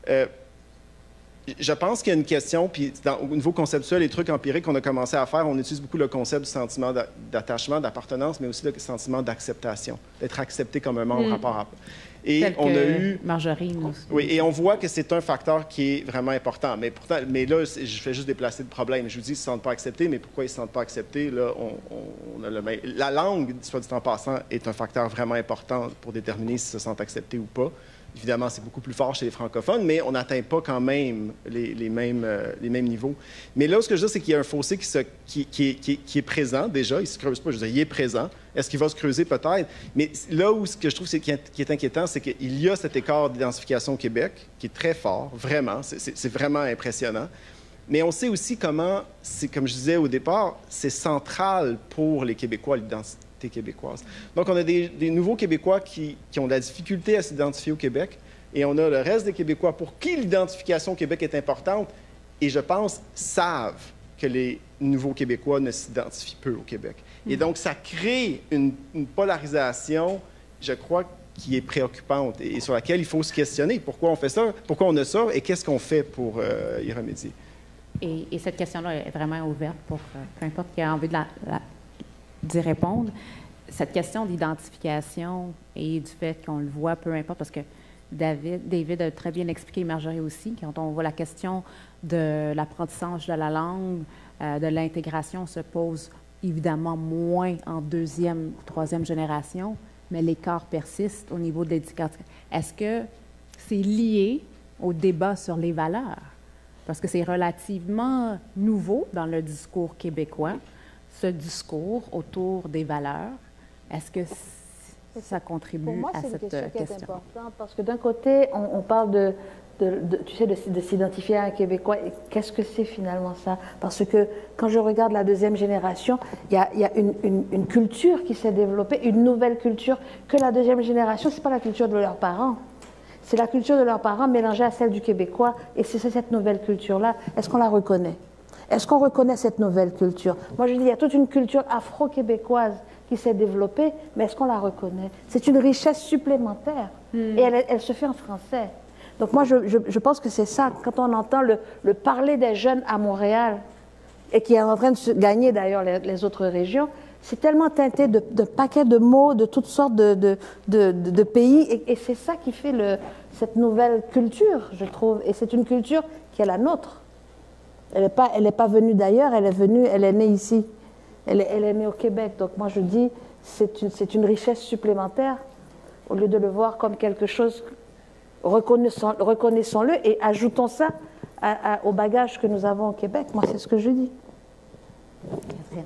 Je pense qu'il y a une question, puis au niveau conceptuel, les trucs empiriques qu'on a commencé à faire, on utilise beaucoup le concept du sentiment d'attachement, d'appartenance, mais aussi le sentiment d'acceptation, d'être accepté comme un membre à part. Et on a eu... Marjorie, nous. Oui, et on voit que c'est un facteur qui est vraiment important. Mais là, je fais juste déplacer le problème. Je vous dis, ils ne se sentent pas acceptés, mais pourquoi ils ne se sentent pas acceptés? Là, on a le même... La langue, soit dit en passant, est un facteur vraiment important pour déterminer s'ils se sentent acceptés ou pas. Évidemment, c'est beaucoup plus fort chez les francophones, mais on n'atteint pas quand même les mêmes niveaux. Mais là, ce que je veux dire, c'est qu'il y a un fossé qui est présent déjà. Il ne se creuse pas, je veux dire, il est présent. Est-ce qu'il va se creuser? Peut-être. Mais là où ce que je trouve qui est inquiétant, c'est qu'il y a cet écart d'identification au Québec qui est très fort, vraiment. C'est vraiment impressionnant. Mais on sait aussi comment, comme je disais au départ, c'est central pour les Québécois, l'identité québécoise. Donc, on a des nouveaux Québécois qui ont de la difficulté à s'identifier au Québec, et on a le reste des Québécois pour qui l'identification au Québec est importante, et je pense, savent que les nouveaux Québécois ne s'identifient peu au Québec. Et donc, ça crée une polarisation, je crois, qui est préoccupante et sur laquelle il faut se questionner. Pourquoi on fait ça? Pourquoi on a ça? Et qu'est-ce qu'on fait pour y remédier? Et cette question-là est vraiment ouverte pour peu importe qui a envie d'y répondre. Cette question d'identification et du fait qu'on le voit, peu importe, parce que David a très bien expliqué, Marjorie aussi, quand on voit la question de l'apprentissage de la langue, de l'intégration se pose évidemment moins en deuxième ou troisième génération, mais l'écart persiste au niveau de l'éducation. Est-ce que c'est lié au débat sur les valeurs? Parce que c'est relativement nouveau dans le discours québécois, ce discours autour des valeurs. Est-ce que ça contribue à cette question? Pour moi, c'est une question qui est importante parce que d'un côté, on parle tu sais, de s'identifier à un Québécois. Et qu'est-ce que c'est finalement ça? Parce que quand je regarde la deuxième génération, il y a une culture qui s'est développée, une nouvelle culture que la deuxième génération, ce n'est pas la culture de leurs parents. C'est la culture de leurs parents mélangée à celle du Québécois. Et c'est cette nouvelle culture-là. Est-ce qu'on la reconnaît? Est-ce qu'on reconnaît cette nouvelle culture? Moi, je dis, il y a toute une culture afro-québécoise qui s'est développée, mais est-ce qu'on la reconnaît? C'est une richesse supplémentaire. Et elle se fait en français. Donc moi, je pense que c'est ça. Quand on entend le parler des jeunes à Montréal, et qui est en train de se gagner d'ailleurs les autres régions, c'est tellement teinté de paquets de mots de toutes sortes de pays. Et c'est ça qui fait cette nouvelle culture, je trouve. Et c'est une culture qui est la nôtre. Elle n'est pas venue d'ailleurs, elle est née ici. Elle est née au Québec. Donc moi je dis, c'est une richesse supplémentaire, au lieu de le voir comme quelque chose, reconnaissons-le et ajoutons ça au bagage que nous avons au Québec. Moi c'est ce que je dis. Si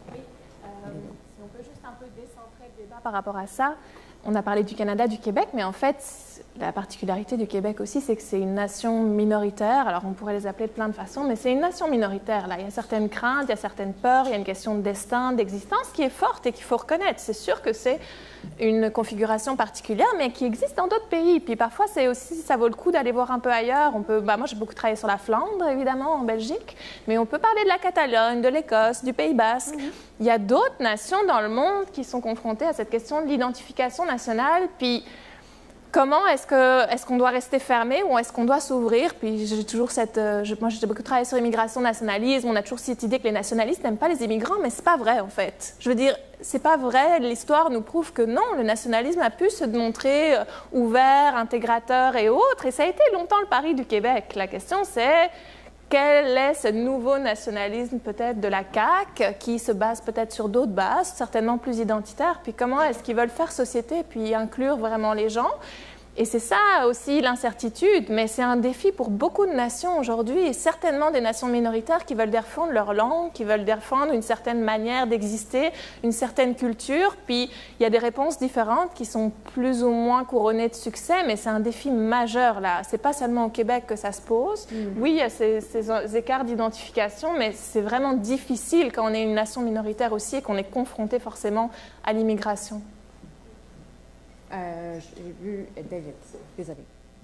on peut juste un peu décentrer le débat par rapport à ça. On a parlé du Canada, du Québec, mais en fait, la particularité du Québec aussi, c'est que c'est une nation minoritaire. Alors, on pourrait les appeler de plein de façons, mais c'est une nation minoritaire. Là, il y a certaines craintes, il y a certaines peurs, il y a une question de destin, d'existence qui est forte et qu'il faut reconnaître. C'est sûr que c'est une configuration particulière, mais qui existe dans d'autres pays. Puis parfois, c'est aussi, ça vaut le coup d'aller voir un peu ailleurs. Moi, j'ai beaucoup travaillé sur la Flandre, évidemment, en Belgique, mais on peut parler de la Catalogne, de l'Écosse, du Pays Basque. Il y a d'autres nations dans le monde qui sont confrontées à cette question de l'identification nationale. Puis comment est-ce qu'on doit rester fermé ou est-ce qu'on doit s'ouvrir? Puis j'ai toujours moi j'ai beaucoup travaillé sur l'immigration, nationalisme, on a toujours cette idée que les nationalistes n'aiment pas les immigrants, mais c'est pas vrai en fait. Je veux dire, c'est pas vrai, l'histoire nous prouve que non, le nationalisme a pu se montrer ouvert, intégrateur et autres, et ça a été longtemps le pari du Québec. La question c'est... Quel est ce nouveau nationalisme peut-être de la CAQ qui se base peut-être sur d'autres bases, certainement plus identitaires, puis comment est-ce qu'ils veulent faire société puis inclure vraiment les gens? Et c'est ça aussi l'incertitude, mais c'est un défi pour beaucoup de nations aujourd'hui, et certainement des nations minoritaires qui veulent défendre leur langue, qui veulent défendre une certaine manière d'exister, une certaine culture. Puis il y a des réponses différentes qui sont plus ou moins couronnées de succès, mais c'est un défi majeur là. C'est pas seulement au Québec que ça se pose. Oui, il y a ces écarts d'identification, mais c'est vraiment difficile quand on est une nation minoritaire aussi et qu'on est confronté forcément à l'immigration. J'ai vu David. Désolée.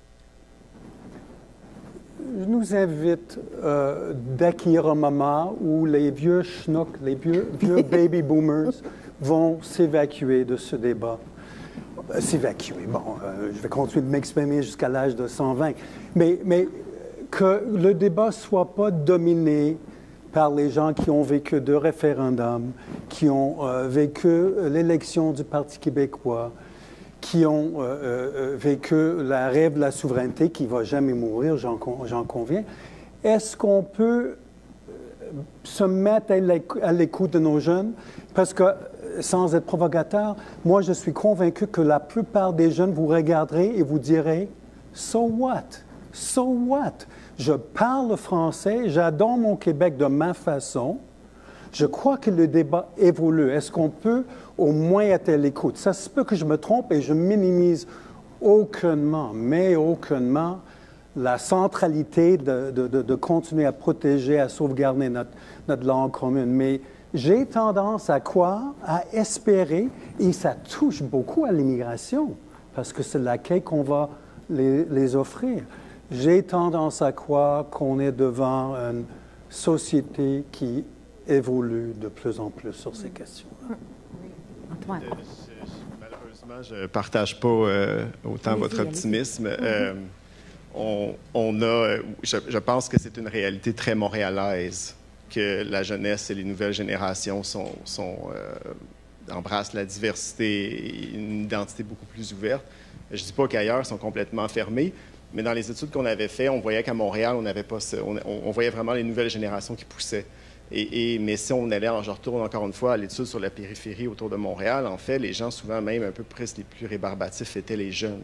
Je nous invite d'acquérir un moment où les vieux schnocks, les vieux baby boomers vont s'évacuer de ce débat. S'évacuer, bon, je vais continuer de m'exprimer jusqu'à l'âge de 120, mais que le débat ne soit pas dominé par les gens qui ont vécu 2 référendums, qui ont vécu l'élection du Parti québécois, qui ont vécu la rêve de la souveraineté qui ne va jamais mourir, j'en conviens. Est-ce qu'on peut se mettre à l'écoute de nos jeunes? Parce que, sans être provocateur, moi, je suis convaincu que la plupart des jeunes vous regarderez et vous direz « So what? So what? Je parle français, j'adore mon Québec de ma façon. » Je crois que le débat évolue. Est-ce qu'on peut au moins être à l'écoute? Ça se peut que je me trompe et je minimise aucunement, mais aucunement, la centralité de continuer à protéger, à sauvegarder notre langue commune. Mais j'ai tendance à croire, à espérer, et ça touche beaucoup à l'immigration, parce que c'est l'accueil qu'on va les offrir. J'ai tendance à croire qu'on est devant une société qui évolue de plus en plus sur ces questions-là. Antoine. Malheureusement, je ne partage pas autant votre optimisme. Je pense que c'est une réalité très montréalaise, que la jeunesse et les nouvelles générations embrassent la diversité et une identité beaucoup plus ouverte. Je ne dis pas qu'ailleurs, ils sont complètement fermés, mais dans les études qu'on avait faites, on voyait qu'à Montréal, on voyait vraiment les nouvelles générations qui poussaient. Mais si on allait, je retourne encore une fois à l'étude sur la périphérie autour de Montréal, en fait, les gens, souvent même un peu presque les plus rébarbatifs, étaient les jeunes.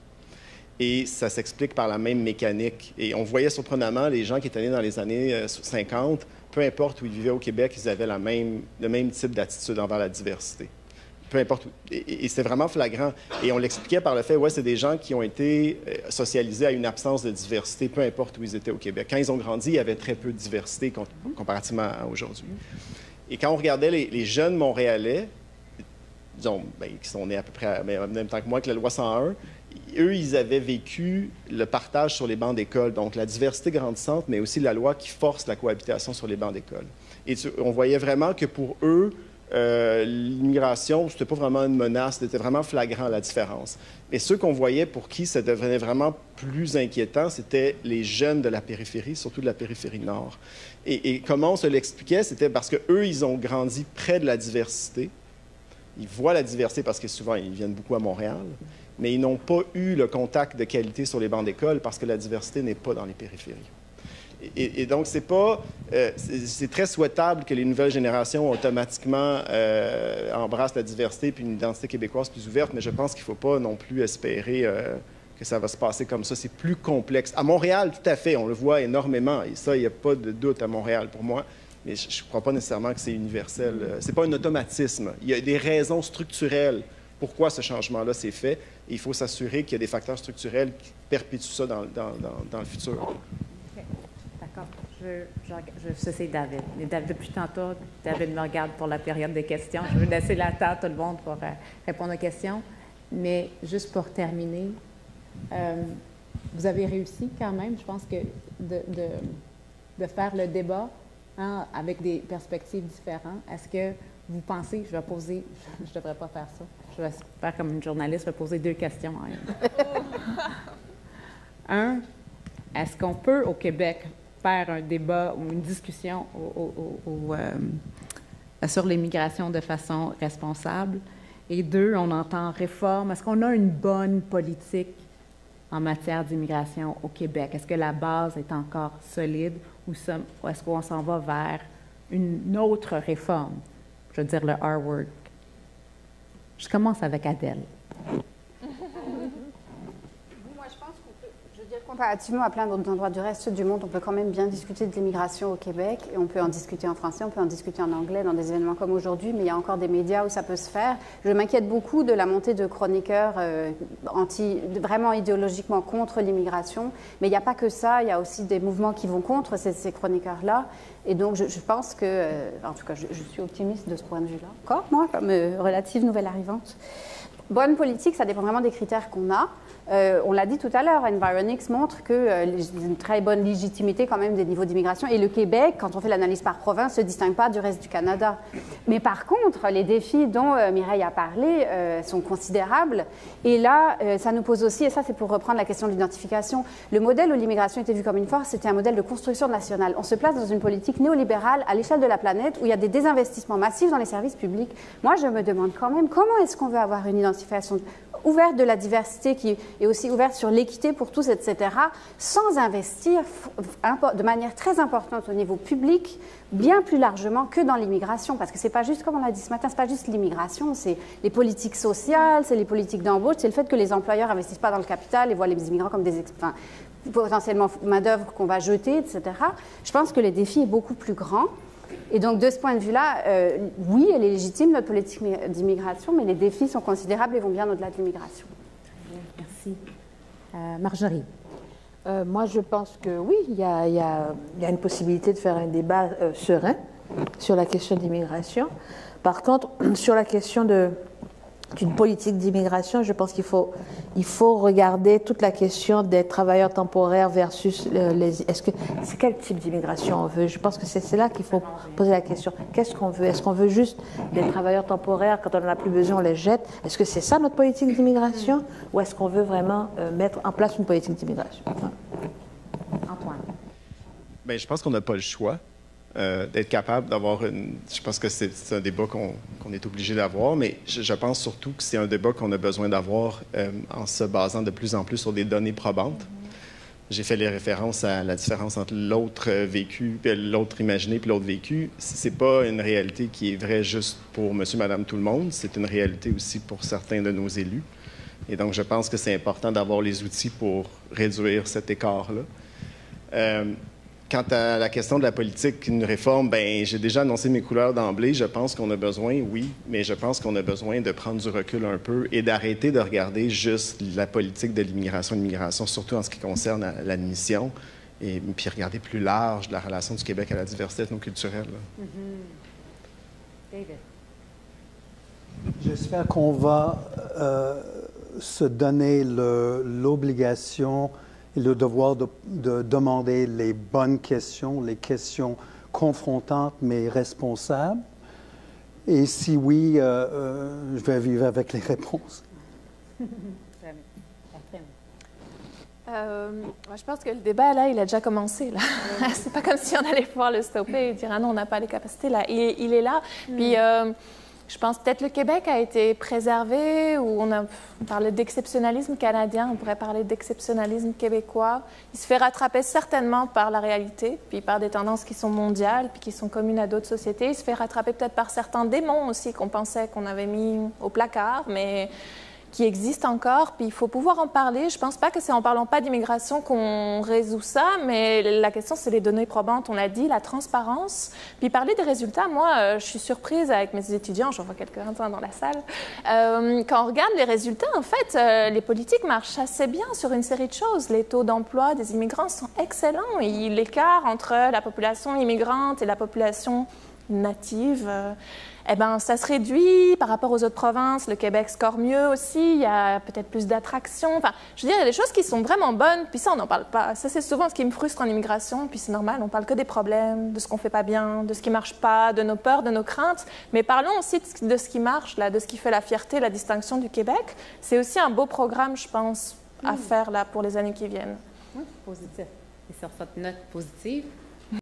Et ça s'explique par la même mécanique. Et on voyait surprenamment les gens qui étaient nés dans les années 50, peu importe où ils vivaient au Québec, ils avaient le même type d'attitude envers la diversité. Peu importe où. Et c'était vraiment flagrant. Et on l'expliquait par le fait, c'est des gens qui ont été socialisés à une absence de diversité, peu importe où ils étaient au Québec. Quand ils ont grandi, il y avait très peu de diversité comparativement à aujourd'hui. Et quand on regardait les jeunes Montréalais, disons, qui sont nés à peu près en même temps que moi, que la loi 101, eux, ils avaient vécu le partage sur les bancs d'école, donc la diversité grandissante, mais aussi la loi qui force la cohabitation sur les bancs d'école. Et on voyait vraiment que pour eux, l'immigration, ce n'était pas vraiment une menace, c'était vraiment flagrant la différence. Et ceux qu'on voyait pour qui ça devenait vraiment plus inquiétant, c'était les jeunes de la périphérie, surtout de la périphérie nord. Et comment on se l'expliquait, c'était parce qu'eux, ils ont grandi près de la diversité. Ils voient la diversité parce que souvent, ils viennent beaucoup à Montréal, mais ils n'ont pas eu le contact de qualité sur les bancs d'école parce que la diversité n'est pas dans les périphéries. Et donc, c'est très souhaitable que les nouvelles générations automatiquement embrassent la diversité puis une identité québécoise plus ouverte, mais je pense qu'il ne faut pas non plus espérer que ça va se passer comme ça. C'est plus complexe. À Montréal, tout à fait, on le voit énormément. Et ça, il n'y a pas de doute à Montréal pour moi. Mais je ne crois pas nécessairement que c'est universel. Ce n'est pas un automatisme. Il y a des raisons structurelles pourquoi ce changement-là s'est fait. Et il faut s'assurer qu'il y a des facteurs structurels qui perpétuent ça dans le futur. Okay. D'accord. C'est David. Et depuis tantôt, David me regarde pour la période des questions. Je veux laisser la table à tout le monde pour répondre aux questions. Mais juste pour terminer, vous avez réussi quand même, je pense, que de faire le débat avec des perspectives différentes. Est-ce que vous pensez, je vais poser, je ne devrais pas faire ça, je vais faire comme une journaliste, je vais poser 2 questions en une. Un, est-ce qu'on peut au Québec faire un débat ou une discussion sur l'immigration de façon responsable? Et 2, on entend réforme. Est-ce qu'on a une bonne politique en matière d'immigration au Québec? Est-ce que la base est encore solide ou est-ce qu'on s'en va vers une autre réforme? Je veux dire le R-word. Je commence avec Adèle. Comparativement à plein d'autres endroits du reste du monde, on peut quand même bien discuter de l'immigration au Québec et on peut en discuter en français, on peut en discuter en anglais dans des événements comme aujourd'hui, mais il y a encore des médias où ça peut se faire. Je m'inquiète beaucoup de la montée de chroniqueurs vraiment idéologiquement contre l'immigration, mais il n'y a pas que ça, il y a aussi des mouvements qui vont contre ces chroniqueurs-là. Et donc, je pense que, en tout cas, je suis optimiste de ce point de vue-là. Encore, moi, comme relative nouvelle arrivante. Bonne politique, ça dépend vraiment des critères qu'on a. On l'a dit tout à l'heure, Environix montre une très bonne légitimité quand même des niveaux d'immigration. Et le Québec, quand on fait l'analyse par province, ne se distingue pas du reste du Canada. Mais par contre, les défis dont Mireille a parlé sont considérables. Et là, ça nous pose aussi, et ça c'est pour reprendre la question de l'identification, le modèle où l'immigration était vue comme une force, c'était un modèle de construction nationale. On se place dans une politique néolibérale à l'échelle de la planète où il y a des désinvestissements massifs dans les services publics. Moi, je me demande quand même comment est-ce qu'on veut avoir une identification ouverte de la diversité qui est aussi ouverte sur l'équité pour tous, etc., sans investir de manière très importante au niveau public, bien plus largement que dans l'immigration. Parce que ce n'est pas juste, comme on l'a dit ce matin, ce n'est pas juste l'immigration, c'est les politiques sociales, c'est les politiques d'embauche, c'est le fait que les employeurs n'investissent pas dans le capital et voient les immigrants comme des potentiellement main-d'œuvre qu'on va jeter, etc. Je pense que le défi est beaucoup plus grand. Et donc, de ce point de vue-là, oui, elle est légitime, notre politique d'immigration, mais les défis sont considérables et vont bien au-delà de l'immigration. Merci. Marjorie. Moi, je pense que oui, il y a une possibilité de faire un débat serein sur la question d'immigration. Par contre, sur la question d'une politique d'immigration, je pense qu'il faut regarder toute la question des travailleurs temporaires versus c'est quel type d'immigration on veut? Je pense que c'est là qu'il faut poser la question. Qu'est-ce qu'on veut? Est-ce qu'on veut juste des travailleurs temporaires, quand on n'en a plus besoin, on les jette? Est-ce que c'est ça notre politique d'immigration? Ou est-ce qu'on veut vraiment mettre en place une politique d'immigration? Antoine. Bien, je pense qu'on n'a pas le choix. D'être capable d'avoir une... Je pense que c'est un débat qu'on est obligé d'avoir, mais je pense surtout que c'est un débat qu'on a besoin d'avoir en se basant de plus en plus sur des données probantes. J'ai fait les références à la différence entre l'autre vécu, l'autre imaginé puis l'autre vécu. C'est pas une réalité qui est vraie juste pour monsieur, madame, tout le monde. C'est une réalité aussi pour certains de nos élus. Et donc, je pense que c'est important d'avoir les outils pour réduire cet écart-là. Quant à la question de la politique, une réforme, bien, j'ai déjà annoncé mes couleurs d'emblée. Je pense qu'on a besoin, oui, mais je pense qu'on a besoin de prendre du recul un peu et d'arrêter de regarder juste la politique de l'immigration, surtout en ce qui concerne l'admission, et puis regarder plus large la relation du Québec à la diversité ethnoculturelle. David. J'espère qu'on va se donner l'obligation et le devoir de demander les bonnes questions, les questions confrontantes mais responsables. Et si oui, je vais vivre avec les réponses. Je pense que le débat, là, il a déjà commencé. Là. C'est pas comme si on allait pouvoir le stopper et dire « Ah non, on n'a pas les capacités. » Là, il est là. Puis, je pense peut-être le Québec a été préservé, ou on parlait d'exceptionnalisme canadien, on pourrait parler d'exceptionnalisme québécois. Il se fait rattraper certainement par la réalité, puis par des tendances qui sont mondiales, puis qui sont communes à d'autres sociétés. Il se fait rattraper peut-être par certains démons aussi qu'on pensait qu'on avait mis au placard, mais qui existent encore, puis il faut pouvoir en parler. Je ne pense pas que c'est en parlant pas d'immigration qu'on résout ça, mais la question, c'est les données probantes, on l'a dit, la transparence. Puis parler des résultats, moi, je suis surprise avec mes étudiants, j'en vois quelques-uns dans la salle. Quand on regarde les résultats, en fait, les politiques marchent assez bien sur une série de choses. Les taux d'emploi des immigrants sont excellents. Et l'écart entre la population immigrante et la population natives, eh ben, ça se réduit par rapport aux autres provinces. Le Québec score mieux aussi, il y a peut-être plus d'attractions. Enfin, je veux dire, il y a des choses qui sont vraiment bonnes, puis ça, on n'en parle pas. Ça, c'est souvent ce qui me frustre en immigration, puis c'est normal, on parle que des problèmes, de ce qu'on fait pas bien, de ce qui marche pas, de nos peurs, de nos craintes. Mais parlons aussi de ce qui marche, là, de ce qui fait la fierté, la distinction du Québec. C'est aussi un beau programme, je pense, à faire là, pour les années qui viennent. Oui, positif. Et sur cette note positive,